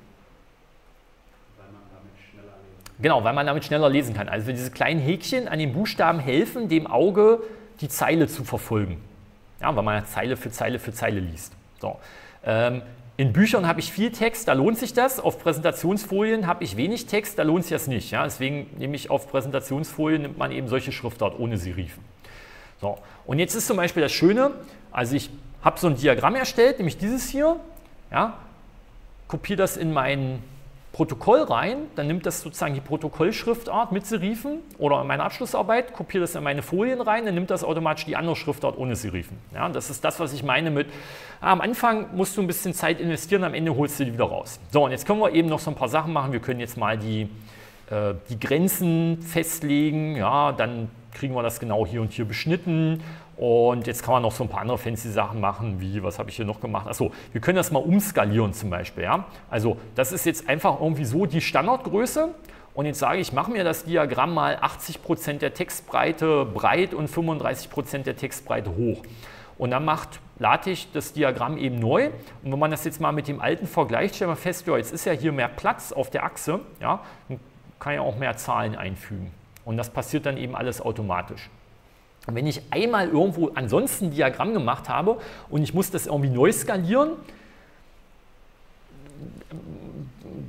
Genau, weil man damit schneller lesen kann. Also diese kleinen Häkchen an den Buchstaben helfen dem Auge, die Zeile zu verfolgen. Ja, weil man Zeile für Zeile für Zeile liest. So. In Büchern habe ich viel Text, da lohnt sich das. Auf Präsentationsfolien habe ich wenig Text, da lohnt sich das nicht. Ja? Deswegen nehme ich auf Präsentationsfolien, nimmt man eben solche Schriftart ohne Serifen. So. Und jetzt ist zum Beispiel das Schöne, also ich habe so ein Diagramm erstellt, nämlich dieses hier, ja, kopiere das in mein Protokoll rein, dann nimmt das sozusagen die Protokollschriftart mit Serifen, oder in meine Abschlussarbeit, kopiere das in meine Folien rein, dann nimmt das automatisch die andere Schriftart ohne Serifen. Ja, das ist das, was ich meine mit, am Anfang musst du ein bisschen Zeit investieren, am Ende holst du die wieder raus. So, und jetzt können wir eben noch so ein paar Sachen machen. Wir können jetzt mal die Grenzen festlegen, ja, dann kriegen wir das genau hier und hier beschnitten. Und jetzt kann man noch so ein paar andere fancy Sachen machen, wie, was habe ich hier noch gemacht? Achso, wir können das mal umskalieren zum Beispiel. Ja? Also das ist jetzt einfach irgendwie so die Standardgröße. Und jetzt sage ich, mache mir das Diagramm mal 80% der Textbreite breit und 35% der Textbreite hoch. Und dann macht LaTeX das Diagramm eben neu. Und wenn man das jetzt mal mit dem alten vergleicht, stellen wir fest, ja, jetzt ist ja hier mehr Platz auf der Achse. Ja? Dann kann ja auch mehr Zahlen einfügen. Und das passiert dann eben alles automatisch. Und wenn ich einmal irgendwo ansonsten ein Diagramm gemacht habe und ich muss das irgendwie neu skalieren,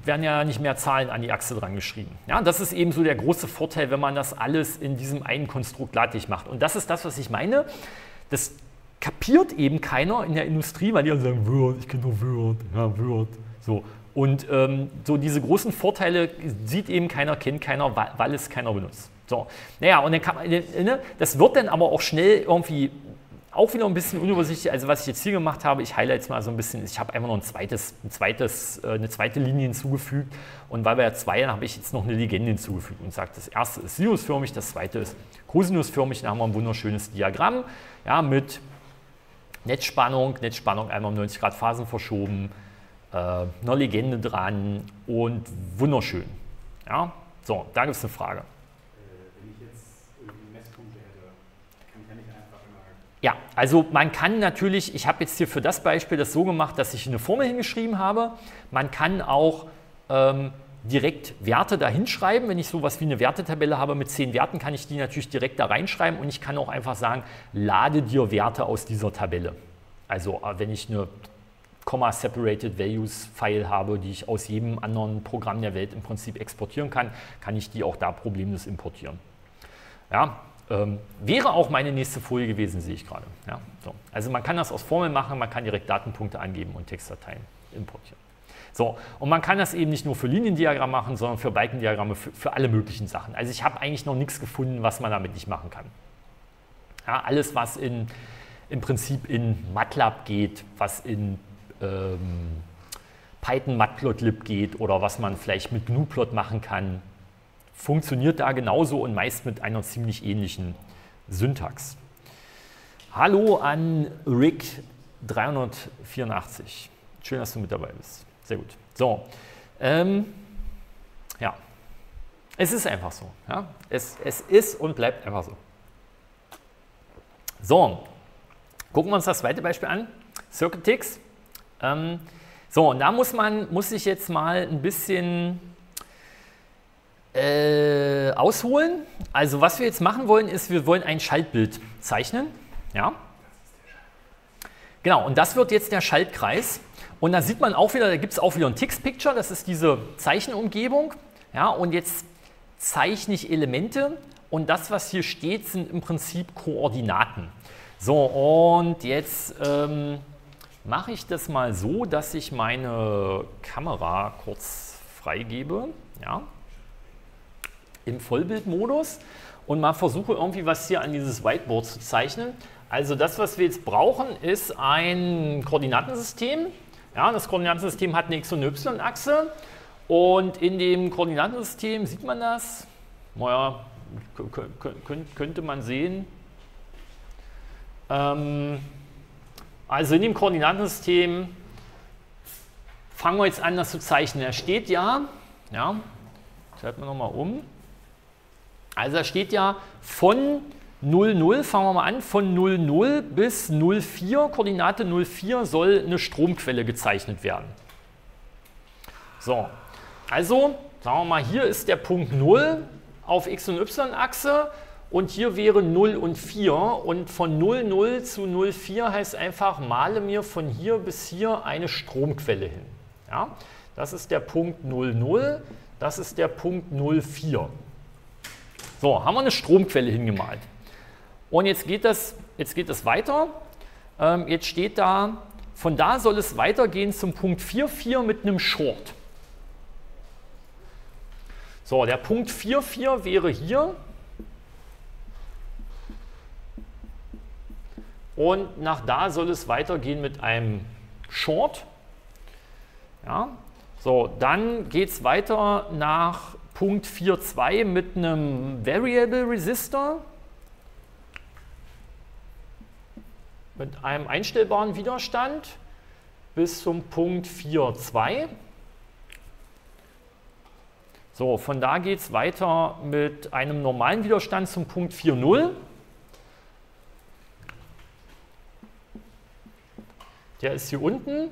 werden ja nicht mehr Zahlen an die Achse dran geschrieben. Ja, das ist eben so der große Vorteil, wenn man das alles in diesem einen Konstrukt lattig macht. Und das ist das, was ich meine. Das kapiert eben keiner in der Industrie, weil die dann sagen, Word, ich kenne nur Word, ja, Word. So. Und so diese großen Vorteile sieht eben keiner, kennt keiner, weil es keiner benutzt. So. Naja, und dann kann man, ne, das wird dann aber auch schnell irgendwie auch wieder ein bisschen unübersichtlich. Also was ich jetzt hier gemacht habe, ich highlighte es mal so ein bisschen, ich habe einfach noch eine zweite Linie hinzugefügt. Und weil wir ja zwei haben, habe ich jetzt noch eine Legende hinzugefügt und sage, das erste ist sinusförmig, das zweite ist kosinusförmig. Da haben wir ein wunderschönes Diagramm, ja, mit Netzspannung einmal um 90 Grad Phasen verschoben, einer Legende dran und wunderschön. Ja? So, da gibt es eine Frage. Wenn ich jetzt irgendwie Messpunkte hätte, kann ich einfach immer... Ja, also man kann natürlich, ich habe jetzt hier für das Beispiel das so gemacht, dass ich eine Formel hingeschrieben habe. Man kann auch direkt Werte da hinschreiben. Wenn ich sowas wie eine Wertetabelle habe mit 10 Werten, kann ich die natürlich direkt da reinschreiben und ich kann auch einfach sagen, lade dir Werte aus dieser Tabelle. Also wenn ich eine Comma-Separated Values-File habe, die ich aus jedem anderen Programm der Welt im Prinzip exportieren kann, kann ich die auch da problemlos importieren. Ja, wäre auch meine nächste Folie gewesen, sehe ich gerade. Ja, so. Also man kann das aus Formeln machen, man kann direkt Datenpunkte angeben und Textdateien importieren. So, und man kann das eben nicht nur für Liniendiagramme machen, sondern für Balkendiagramme, für alle möglichen Sachen. Also ich habe eigentlich noch nichts gefunden, was man damit nicht machen kann. Ja, alles, was im Prinzip in MATLAB geht, was in Python Matplotlib geht oder was man vielleicht mit gnuplot machen kann, funktioniert da genauso und meist mit einer ziemlich ähnlichen Syntax. Hallo an Rick384. Schön, dass du mit dabei bist. Sehr gut. So, ja, es ist einfach so. Ja? Es ist und bleibt einfach so. So, gucken wir uns das zweite Beispiel an. Circuitix. So, und da muss ich jetzt mal ein bisschen ausholen. Also was wir jetzt machen wollen, ist, wir wollen ein Schaltbild zeichnen. Ja? Genau, und das wird jetzt der Schaltkreis. Und da sieht man auch wieder, da gibt es auch wieder ein Tix-Picture, das ist diese Zeichenumgebung. Ja, und jetzt zeichne ich Elemente und das, was hier steht, sind im Prinzip Koordinaten. So, und jetzt mache ich das mal so, dass ich meine Kamera kurz freigebe, ja, im Vollbildmodus und mal versuche irgendwie was hier an dieses Whiteboard zu zeichnen. Also das, was wir jetzt brauchen, ist ein Koordinatensystem. Ja, das Koordinatensystem hat eine X- und Y-Achse und in dem Koordinatensystem sieht man das, naja, könnte man sehen. Also in dem Koordinatensystem fangen wir jetzt an, das zu zeichnen. Da steht ja, schalten wir nochmal um. Also da steht ja von 0,0, fangen wir mal an, von 0,0 bis 0,4, Koordinate 0,4 soll eine Stromquelle gezeichnet werden. So, also sagen wir mal, hier ist der Punkt 0 auf X- und Y-Achse und hier wäre 0 und 4 und von 0,0 zu 0,4 heißt einfach, male mir von hier bis hier eine Stromquelle hin. Ja? Das ist der Punkt 0,0, das ist der Punkt 0,4. So, haben wir eine Stromquelle hingemalt. Und jetzt geht das weiter. Jetzt steht da, von da soll es weitergehen zum Punkt 4,4 mit einem Short. So, der Punkt 4,4 wäre hier. Und nach da soll es weitergehen mit einem Short. Ja. So, dann geht es weiter nach Punkt 4,2 mit einem Variable Resistor. Mit einem einstellbaren Widerstand bis zum Punkt 4,2. So, von da geht es weiter mit einem normalen Widerstand zum Punkt 4,0. Der ist hier unten.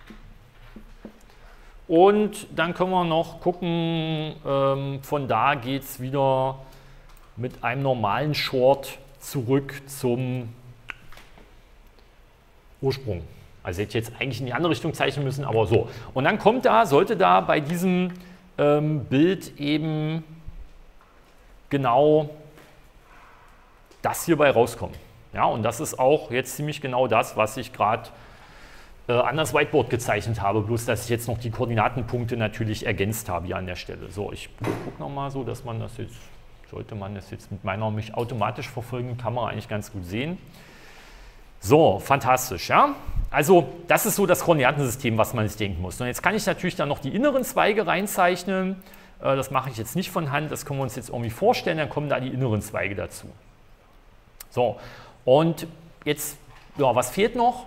Und dann können wir noch gucken, von da geht es wieder mit einem normalen Short zurück zum Ursprung. Also hätte ich jetzt eigentlich in die andere Richtung zeichnen müssen, aber so. Und dann kommt da, sollte da bei diesem Bild eben genau das hierbei rauskommen. Ja, und das ist auch jetzt ziemlich genau das, was ich gerade an das Whiteboard gezeichnet habe, bloß dass ich jetzt noch die Koordinatenpunkte natürlich ergänzt habe hier an der Stelle. So, ich gucke nochmal so, dass man das jetzt, sollte man das jetzt mit meiner mich automatisch verfolgenden Kamera eigentlich ganz gut sehen. So, fantastisch, ja. Also das ist so das Koordinatensystem, was man sich denken muss. Und jetzt kann ich natürlich dann noch die inneren Zweige reinzeichnen. Das mache ich jetzt nicht von Hand, das können wir uns jetzt irgendwie vorstellen, dann kommen da die inneren Zweige dazu. So, und jetzt, ja, was fehlt noch?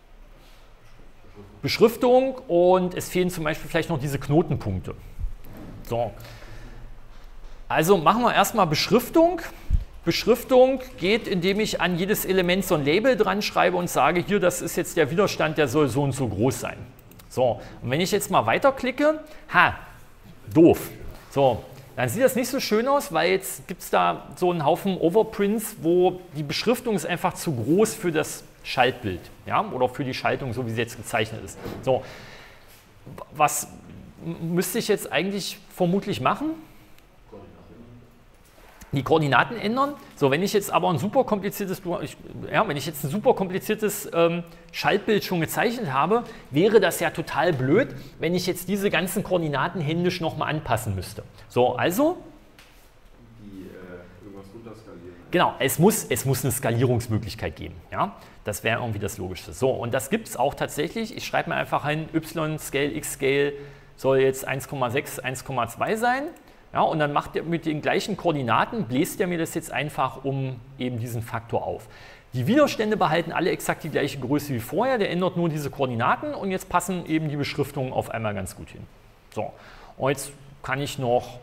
Beschriftung und es fehlen zum Beispiel vielleicht noch diese Knotenpunkte. So, also machen wir erstmal Beschriftung. Beschriftung geht, indem ich an jedes Element so ein Label dran schreibe und sage, hier, das ist jetzt der Widerstand, der soll so und so groß sein. So, und wenn ich jetzt mal weiterklicke, doof. So, dann sieht das nicht so schön aus, weil jetzt gibt es da so einen Haufen Overprints, wo die Beschriftung ist einfach zu groß für das Schaltbild, ja, oder für die Schaltung, so wie sie jetzt gezeichnet ist. So, was müsste ich jetzt eigentlich vermutlich machen? Die Koordinaten ändern. So, wenn ich jetzt aber ein super kompliziertes, Schaltbild schon gezeichnet habe, wäre das ja total blöd, wenn ich jetzt diese ganzen Koordinaten händisch nochmal anpassen müsste. So, also? Irgendwas runterskalieren. Genau, es muss eine Skalierungsmöglichkeit geben. Ja? Das wäre irgendwie das Logischste. So, und das gibt es auch tatsächlich. Ich schreibe mir einfach ein Y-Scale, X-Scale soll jetzt 1,6, 1,2 sein. Ja, und dann macht er mit den gleichen Koordinaten, bläst er mir das jetzt einfach um eben diesen Faktor auf. Die Widerstände behalten alle exakt die gleiche Größe wie vorher, der ändert nur diese Koordinaten und jetzt passen eben die Beschriftungen auf einmal ganz gut hin. So, und jetzt kann ich noch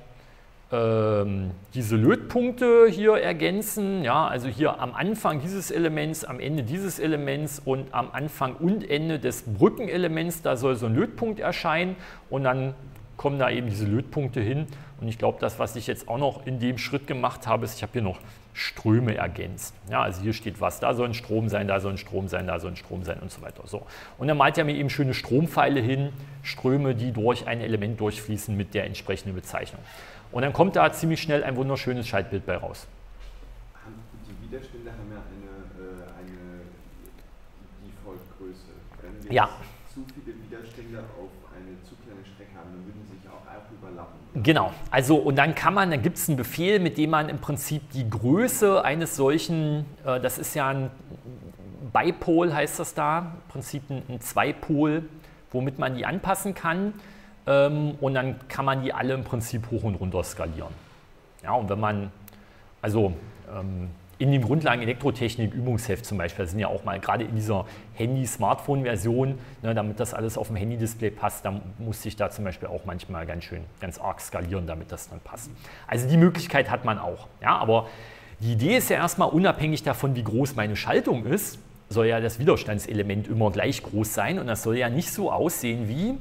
diese Lötpunkte hier ergänzen, ja, also hier am Anfang dieses Elements, am Ende dieses Elements und am Anfang und Ende des Brückenelements, da soll so ein Lötpunkt erscheinen und dann kommen da eben diese Lötpunkte hin. Und ich glaube, das, was ich jetzt auch noch in dem Schritt gemacht habe, ist, ich habe hier noch Ströme ergänzt. Ja, also hier steht was, da soll ein Strom sein, da soll ein Strom sein, da soll ein Strom sein und so weiter. So. Und dann malt er mir eben schöne Strompfeile hin, Ströme, die durch ein Element durchfließen mit der entsprechenden Bezeichnung. Und dann kommt da ziemlich schnell ein wunderschönes Schaltbild bei raus. Die Widerstände haben ja eine Default-Größe. Wenn wir Ja. zu viele Widerstände auf eine zu kleine Strecke haben, dann würden sie sich auch überlappen. Genau, also und dann gibt es einen Befehl, mit dem man im Prinzip die Größe eines solchen, das ist ja ein Bipol, heißt das da, im Prinzip ein Zweipol, womit man die anpassen kann. Und dann kann man die alle im Prinzip hoch und runter skalieren. Ja, und wenn man, also in dem Grundlagen Elektrotechnik Übungsheft zum Beispiel, das sind ja auch mal gerade in dieser Handy-Smartphone-Version, ne, damit das alles auf dem Handy-Display passt, da musste ich da zum Beispiel auch manchmal ganz arg skalieren, damit das dann passt. Also die Möglichkeit hat man auch. Ja, aber die Idee ist ja erstmal, unabhängig davon, wie groß meine Schaltung ist, soll ja das Widerstandselement immer gleich groß sein und das soll ja nicht so aussehen wie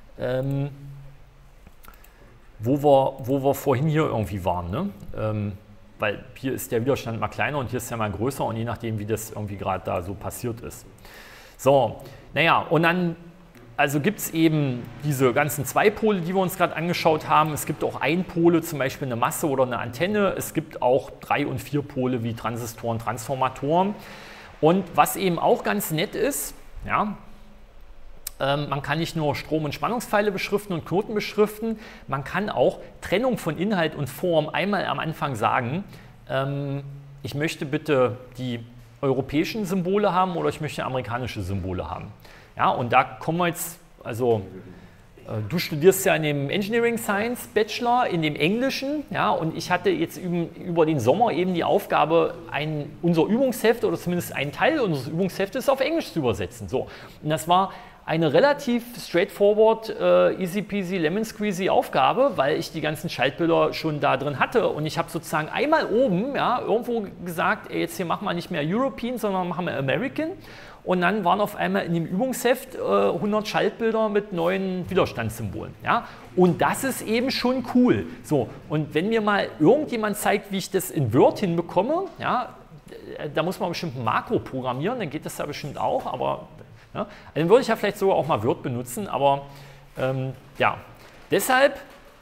wo wir vorhin hier irgendwie waren. Ne? Weil hier ist der Widerstand mal kleiner und hier ist er mal größer und je nachdem, wie das irgendwie gerade da so passiert ist. So, naja, und dann also gibt es eben diese ganzen Zweipole, die wir uns gerade angeschaut haben. Es gibt auch Einpole, zum Beispiel eine Masse oder eine Antenne. Es gibt auch 3- und 4-Pole wie Transistoren, Transformatoren. Und was eben auch ganz nett ist, ja, man kann nicht nur Strom- und Spannungspfeile beschriften und Knoten beschriften, man kann auch Trennung von Inhalt und Form einmal am Anfang sagen, ich möchte bitte die europäischen Symbole haben oder ich möchte amerikanische Symbole haben. Ja, und da kommen wir jetzt, also du studierst ja in dem Engineering Science Bachelor, in dem Englischen, ja, und ich hatte jetzt über den Sommer eben die Aufgabe, unser Übungsheft oder zumindest einen Teil unseres Übungsheftes auf Englisch zu übersetzen. So. Und das war eine relativ straightforward, easy peasy, lemon squeezy Aufgabe, weil ich die ganzen Schaltbilder schon da drin hatte und ich habe sozusagen einmal oben, ja, irgendwo gesagt, ey, jetzt hier machen wir nicht mehr European, sondern machen wir American. Und dann waren auf einmal in dem Übungsheft 100 Schaltbilder mit neuen Widerstandssymbolen. Ja? Und das ist eben schon cool. So, und wenn mir mal irgendjemand zeigt, wie ich das in Word hinbekomme, ja, da muss man bestimmt ein Makro programmieren, dann geht das ja bestimmt auch, aber Ja? Also dann würde ich ja vielleicht sogar auch mal Word benutzen, aber ja, deshalb,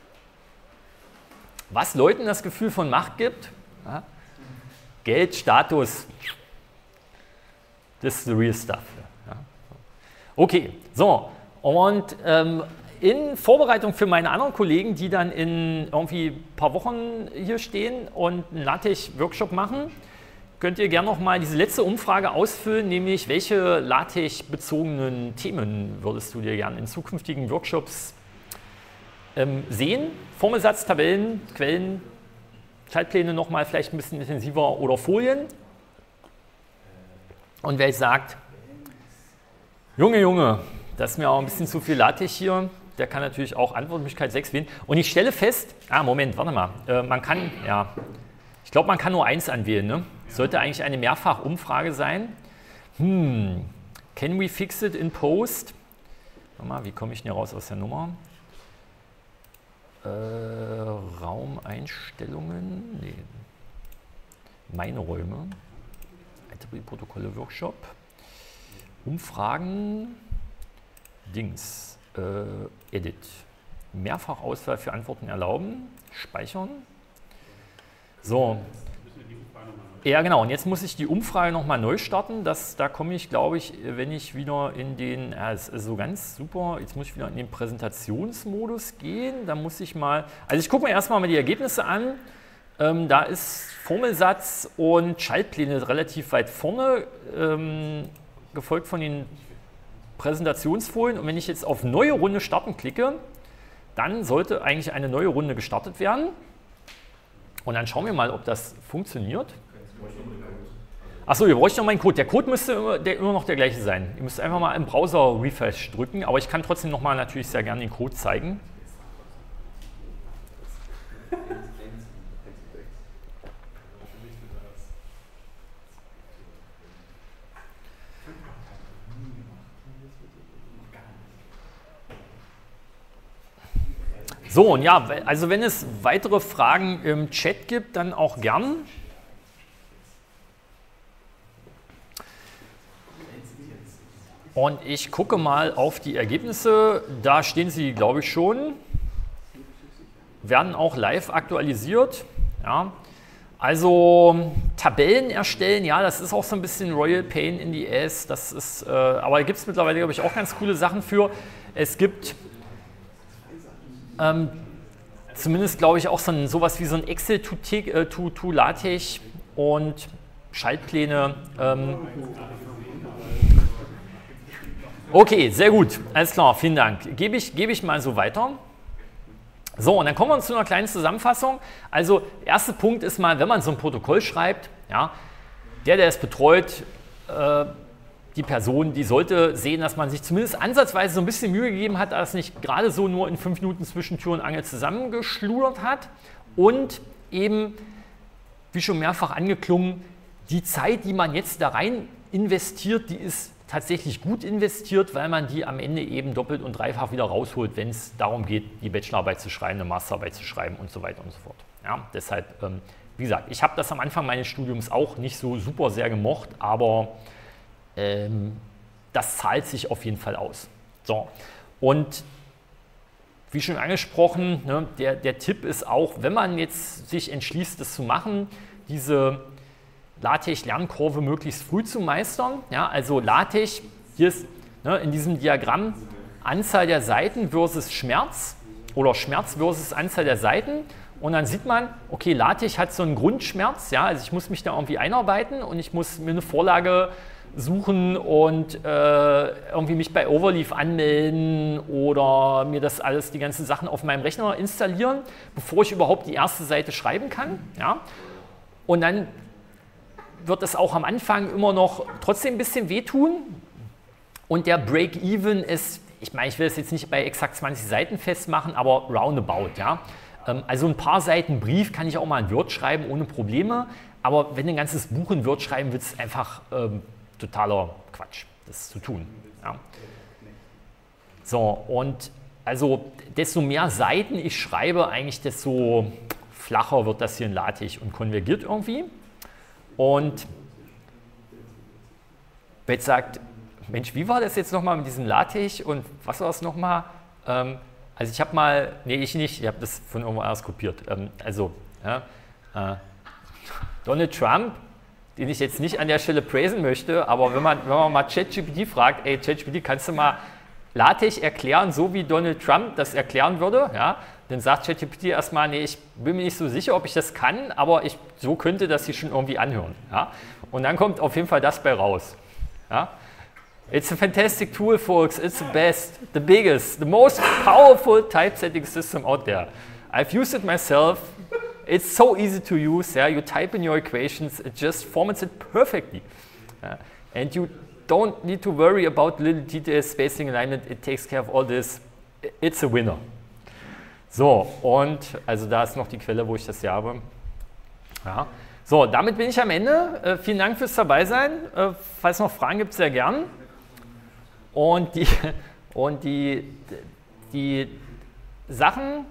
was Leuten das Gefühl von Macht gibt, ja? Geld, Status, das ist the real stuff. Ja? Okay, so, und in Vorbereitung für meine anderen Kollegen, die dann in irgendwie ein paar Wochen hier stehen und einen LaTeX-Workshop machen, könnt ihr gerne noch mal diese letzte Umfrage ausfüllen, nämlich welche LaTeX-bezogenen Themen würdest du dir gerne in zukünftigen Workshops sehen? Formelsatz, Tabellen, Quellen, Schaltpläne noch mal vielleicht ein bisschen intensiver oder Folien. Und wer jetzt sagt, Junge, das ist mir auch ein bisschen zu viel LaTeX hier, der kann natürlich auch Antwortmöglichkeit 6 wählen. Und ich stelle fest, Moment, warte mal, man kann, ja, ich glaube, man kann nur eins anwählen, ne? Sollte eigentlich eine Mehrfachumfrage sein. Can we fix it in post? Warte mal, wie komme ich denn hier raus aus der Nummer? Raumeinstellungen, nee, meine Räume, IEEE-Protokolle Workshop, Umfragen, Dings, Edit, Mehrfachauswahl für Antworten erlauben, speichern. So, ja genau, und jetzt muss ich die Umfrage nochmal neu starten. Da komme ich, glaube ich, wenn ich wieder in den, das ist so ganz super, jetzt muss ich wieder in den Präsentationsmodus gehen. Da muss ich mal, also ich gucke mir erstmal die Ergebnisse an. Da ist Formelsatz und Schaltpläne relativ weit vorne, gefolgt von den Präsentationsfolien. Und wenn ich jetzt auf neue Runde starten klicke, dann sollte eigentlich eine neue Runde gestartet werden. Und dann schauen wir mal, ob das funktioniert. Achso, ihr braucht noch meinen Code. Der Code müsste immer noch der gleiche sein. Ihr müsst einfach mal im Browser Refresh drücken, aber ich kann trotzdem noch mal natürlich sehr gerne den Code zeigen. So, und ja, also wenn es weitere Fragen im Chat gibt, dann auch gern. Und ich gucke mal auf die Ergebnisse. Da stehen sie, glaube ich, schon. Werden auch live aktualisiert. Ja. Also Tabellen erstellen, ja, das ist auch so ein bisschen Royal Pain in the Ass. Das ist, aber da gibt es mittlerweile, glaube ich, auch ganz coole Sachen für. Es gibt zumindest, glaube ich, auch sowas wie so ein Excel to LaTeX und Schaltpläne. Okay, sehr gut, alles klar, vielen Dank. Gebe ich mal so weiter. So, und dann kommen wir zu einer kleinen Zusammenfassung. Also, der erste Punkt ist mal, wenn man so ein Protokoll schreibt, ja, der es betreut, die Person, die sollte sehen, dass man sich zumindest ansatzweise so ein bisschen Mühe gegeben hat, dass es nicht gerade so nur in 5 Minuten zwischen Tür und Angel zusammengeschludert hat. Und eben, wie schon mehrfach angeklungen, die Zeit, die man jetzt da rein investiert, die ist tatsächlich gut investiert, weil man die am Ende eben doppelt und dreifach wieder rausholt, wenn es darum geht, die Bachelorarbeit zu schreiben, eine Masterarbeit zu schreiben und so weiter und so fort. Ja, deshalb, wie gesagt, ich habe das am Anfang meines Studiums auch nicht so super sehr gemocht, aber das zahlt sich auf jeden Fall aus. So, und wie schon angesprochen, ne, der Tipp ist auch, wenn man jetzt sich entschließt, das zu machen, diese LaTeX-Lernkurve möglichst früh zu meistern. Ja, also LaTeX, hier ist in diesem Diagramm Anzahl der Seiten versus Schmerz oder Schmerz versus Anzahl der Seiten. Und dann sieht man, okay, LaTeX hat so einen Grundschmerz, ja, also ich muss mich da irgendwie einarbeiten und ich muss mir eine Vorlage suchen und irgendwie mich bei Overleaf anmelden oder mir das alles, die ganzen Sachen auf meinem Rechner installieren, bevor ich überhaupt die erste Seite schreiben kann. Ja. Und dann wird es auch am Anfang immer noch trotzdem ein bisschen wehtun. Und der Break-Even ist, ich meine, ich will es jetzt nicht bei exakt 20 Seiten festmachen, aber roundabout. Ja. Also ein paar Seiten Brief kann ich auch mal in Word schreiben, ohne Probleme. Aber wenn du ein ganzes Buch in Word schreiben willst, ist einfach totaler Quatsch, das zu tun. Ja. So, und also desto mehr Seiten ich schreibe, eigentlich desto flacher wird das hier in LaTeX und konvergiert irgendwie. Und wer jetzt sagt, Mensch, wie war das jetzt nochmal mit diesem LaTeX und was war es nochmal? Also ich habe mal, nee, ich nicht, ich habe das von irgendwo anders kopiert. Donald Trump, den ich jetzt nicht an der Stelle praisen möchte, aber wenn man mal ChatGPT fragt, ey ChatGPT, kannst du mal LaTeX erklären, so wie Donald Trump das erklären würde, ja, dann sagt ChatGPT erstmal, nee, ich bin mir nicht so sicher, ob ich das kann, aber so könnte das sich schon irgendwie anhören. Ja. Und dann kommt auf jeden Fall das bei raus. Ja. It's a fantastic tool, folks. It's the best, the biggest, the most powerful typesetting system out there. I've used it myself. It's so easy to use. Yeah? You type in your equations, it just formats it perfectly. And you don't need to worry about little details, spacing, alignment. It takes care of all this. It's a winner. So, und also da ist noch die Quelle, wo ich das hier habe. Ja. So, damit bin ich am Ende. Vielen Dank fürs Dabeisein. Falls es noch Fragen gibt, sehr gern. Und die Sachen,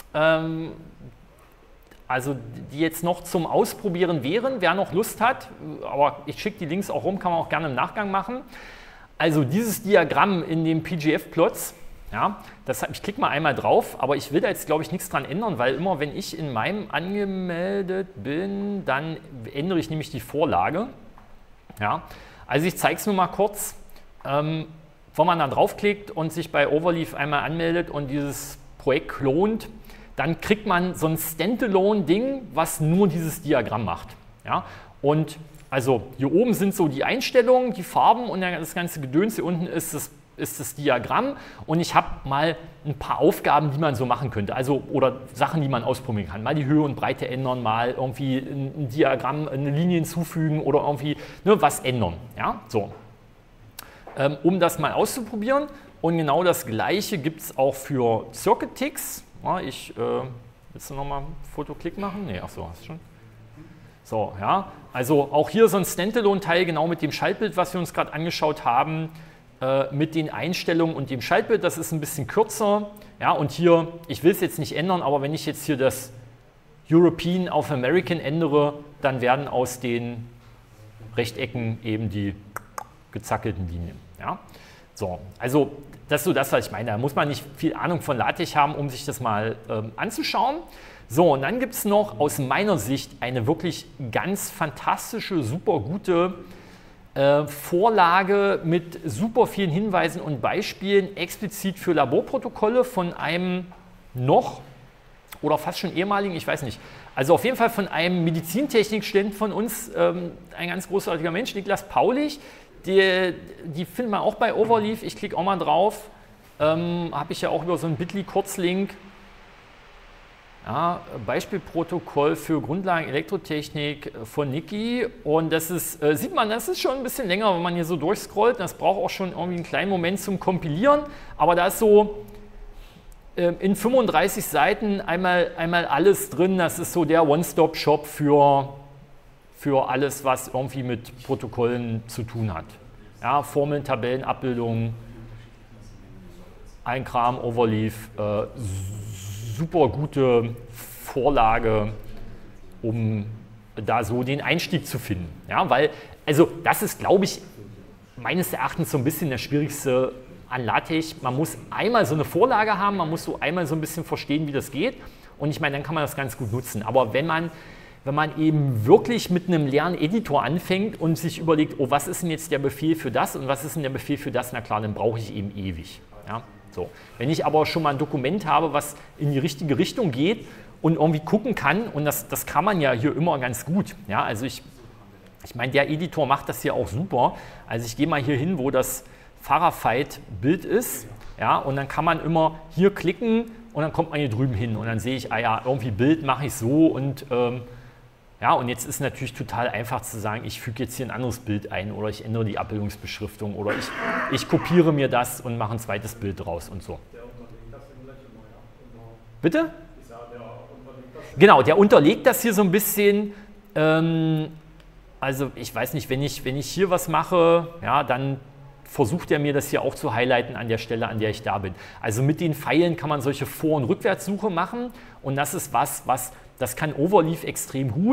also die jetzt noch zum Ausprobieren wären, wer noch Lust hat, aber ich schicke die Links auch rum, kann man auch gerne im Nachgang machen. Also dieses Diagramm in den PGF-Plots, ja, ich klicke mal einmal drauf, aber ich will da jetzt, glaube ich, nichts dran ändern, weil immer, wenn ich in meinem angemeldet bin, dann ändere ich nämlich die Vorlage. Ja. Also ich zeige es nur mal kurz. Wenn man da draufklickt und sich bei Overleaf einmal anmeldet und dieses Projekt klont, dann kriegt man so ein Standalone-Ding, was nur dieses Diagramm macht. Ja? Und also hier oben sind so die Einstellungen, die Farben und das ganze Gedöns. Hier unten ist das Diagramm und ich habe mal ein paar Aufgaben, die man so machen könnte. Also, oder Sachen, die man ausprobieren kann. Mal die Höhe und Breite ändern, mal irgendwie ein Diagramm, eine Linie hinzufügen oder irgendwie was ändern. Ja? So. Um das mal auszuprobieren. Und genau das Gleiche gibt es auch für Circuit-Ticks. Ja, willst du nochmal einen Fotoklick machen? Nee, ach so, hast du schon. So, ja, also auch hier so ein Standalone-Teil, genau mit dem Schaltbild, was wir uns gerade angeschaut haben, mit den Einstellungen und dem Schaltbild. Das ist ein bisschen kürzer. Ja, und hier, ich will es jetzt nicht ändern, aber wenn ich jetzt hier das European auf American ändere, dann werden aus den Rechtecken eben die gezackelten Linien. Ja? So, also das ist so das, was ich meine. Da muss man nicht viel Ahnung von LaTeX haben, um sich das mal anzuschauen. So, und dann gibt es noch aus meiner Sicht eine wirklich ganz fantastische, super gute Vorlage mit super vielen Hinweisen und Beispielen explizit für Laborprotokolle von einem noch oder fast schon ehemaligen, ich weiß nicht, also auf jeden Fall von einem Medizintechnikstudenten von uns, ein ganz großartiger Mensch, Niklas Paulich. Die findet man auch bei Overleaf. Ich klicke auch mal drauf. Habe ich ja auch über so einen Bitly-Kurzlink. Ja, Beispielprotokoll für Grundlagen Elektrotechnik von Niki. Und das ist, sieht man, das ist schon ein bisschen länger, wenn man hier so durchscrollt. Das braucht auch schon irgendwie einen kleinen Moment zum Kompilieren. Aber da ist so in 35 Seiten einmal alles drin. Das ist so der One-Stop-Shop für alles, was irgendwie mit Protokollen zu tun hat. Ja, Formeln, Tabellen, Abbildungen, ein Kram, Overleaf, super gute Vorlage, um da so den Einstieg zu finden. Ja, weil, also das ist, glaube ich, meines Erachtens so ein bisschen das Schwierigste an LaTeX. Man muss einmal so eine Vorlage haben, man muss so einmal so ein bisschen verstehen, wie das geht. Und ich meine, dann kann man das ganz gut nutzen. Aber wenn man eben wirklich mit einem leeren Editor anfängt und sich überlegt, oh, was ist denn jetzt der Befehl für das und was ist denn der Befehl für das, na klar, dann brauche ich eben ewig. Ja, so. Wenn ich aber schon mal ein Dokument habe, was in die richtige Richtung geht und irgendwie gucken kann, und das kann man ja hier immer ganz gut. Ja, also ich meine, der Editor macht das hier auch super. Also ich gehe mal hier hin, wo das Farafight-Bild ist, ja, und dann kann man immer hier klicken und dann kommt man hier drüben hin und dann sehe ich, ah ja, irgendwie Bild mache ich so und ja, und jetzt ist natürlich total einfach zu sagen, ich füge jetzt hier ein anderes Bild ein oder ich ändere die Abbildungsbeschriftung oder ich kopiere mir das und mache ein zweites Bild draus und so. Der unterlegt das in gleich immer, ja? Bitte? Ich sage, der unterlegt das. Genau, der unterlegt das hier so ein bisschen. Also ich weiß nicht, wenn ich hier was mache, ja, dann versucht er mir das hier auch zu highlighten an der Stelle, an der ich da bin. Also mit den Pfeilen kann man solche Vor- und Rückwärtssuche machen und das ist das kann Overleaf extrem gut.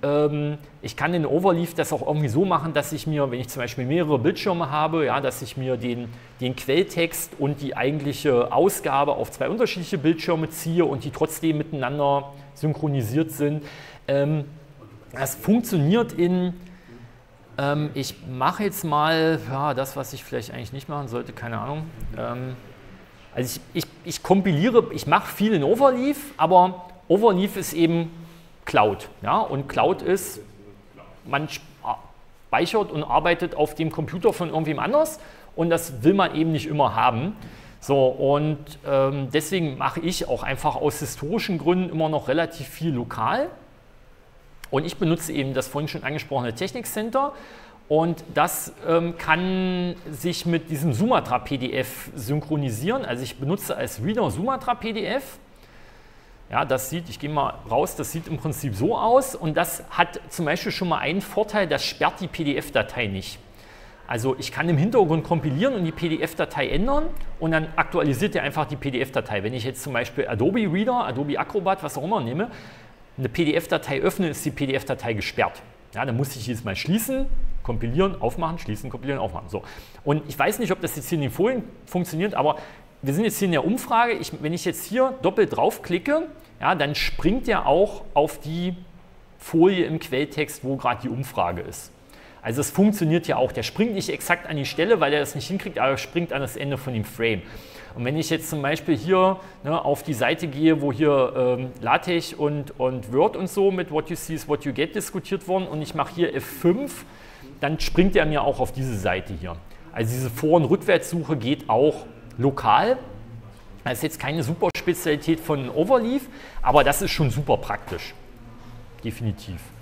ich kann in Overleaf das auch irgendwie so machen, dass ich mir, wenn ich zum Beispiel mehrere Bildschirme habe, ja, dass ich mir den Quelltext und die eigentliche Ausgabe auf 2 unterschiedliche Bildschirme ziehe und die trotzdem miteinander synchronisiert sind. Das funktioniert ich mache jetzt mal das, was ich vielleicht eigentlich nicht machen sollte, keine Ahnung. Also ich kompiliere, ich mache viel in Overleaf, aber Overleaf ist eben Cloud. Ja? Und Cloud ist, man speichert und arbeitet auf dem Computer von irgendwem anders und das will man eben nicht immer haben. So, und deswegen mache ich auch einfach aus historischen Gründen immer noch relativ viel lokal. Und ich benutze eben das vorhin schon angesprochene Technikcenter und das kann sich mit diesem Sumatra PDF synchronisieren. Also ich benutze als Reader Sumatra PDF. Ja, das sieht, ich gehe mal raus, das sieht im Prinzip so aus und das hat zum Beispiel schon mal einen Vorteil, das sperrt die PDF-Datei nicht. Also ich kann im Hintergrund kompilieren und die PDF-Datei ändern und dann aktualisiert er einfach die PDF-Datei. Wenn ich jetzt zum Beispiel Adobe Reader, Adobe Acrobat, was auch immer nehme, eine PDF-Datei öffne, ist die PDF-Datei gesperrt. Ja, dann muss ich jedes Mal schließen, kompilieren, aufmachen, schließen, kompilieren, aufmachen. So. Und ich weiß nicht, ob das jetzt hier in den Folien funktioniert, aber wir sind jetzt hier in der Umfrage. Wenn ich jetzt hier doppelt draufklicke, ja, dann springt er auch auf die Folie im Quelltext, wo gerade die Umfrage ist. Also es funktioniert ja auch. Der springt nicht exakt an die Stelle, weil er das nicht hinkriegt, aber er springt an das Ende von dem Frame. Und wenn ich jetzt zum Beispiel hier auf die Seite gehe, wo hier LaTeX und Word und so mit What you see is what you get diskutiert wurden und ich mache hier F5, dann springt er mir auch auf diese Seite hier. Also diese Vor- und Rückwärtssuche geht auch lokal. Das ist jetzt keine super Spezialität von Overleaf, aber das ist schon super praktisch. Definitiv.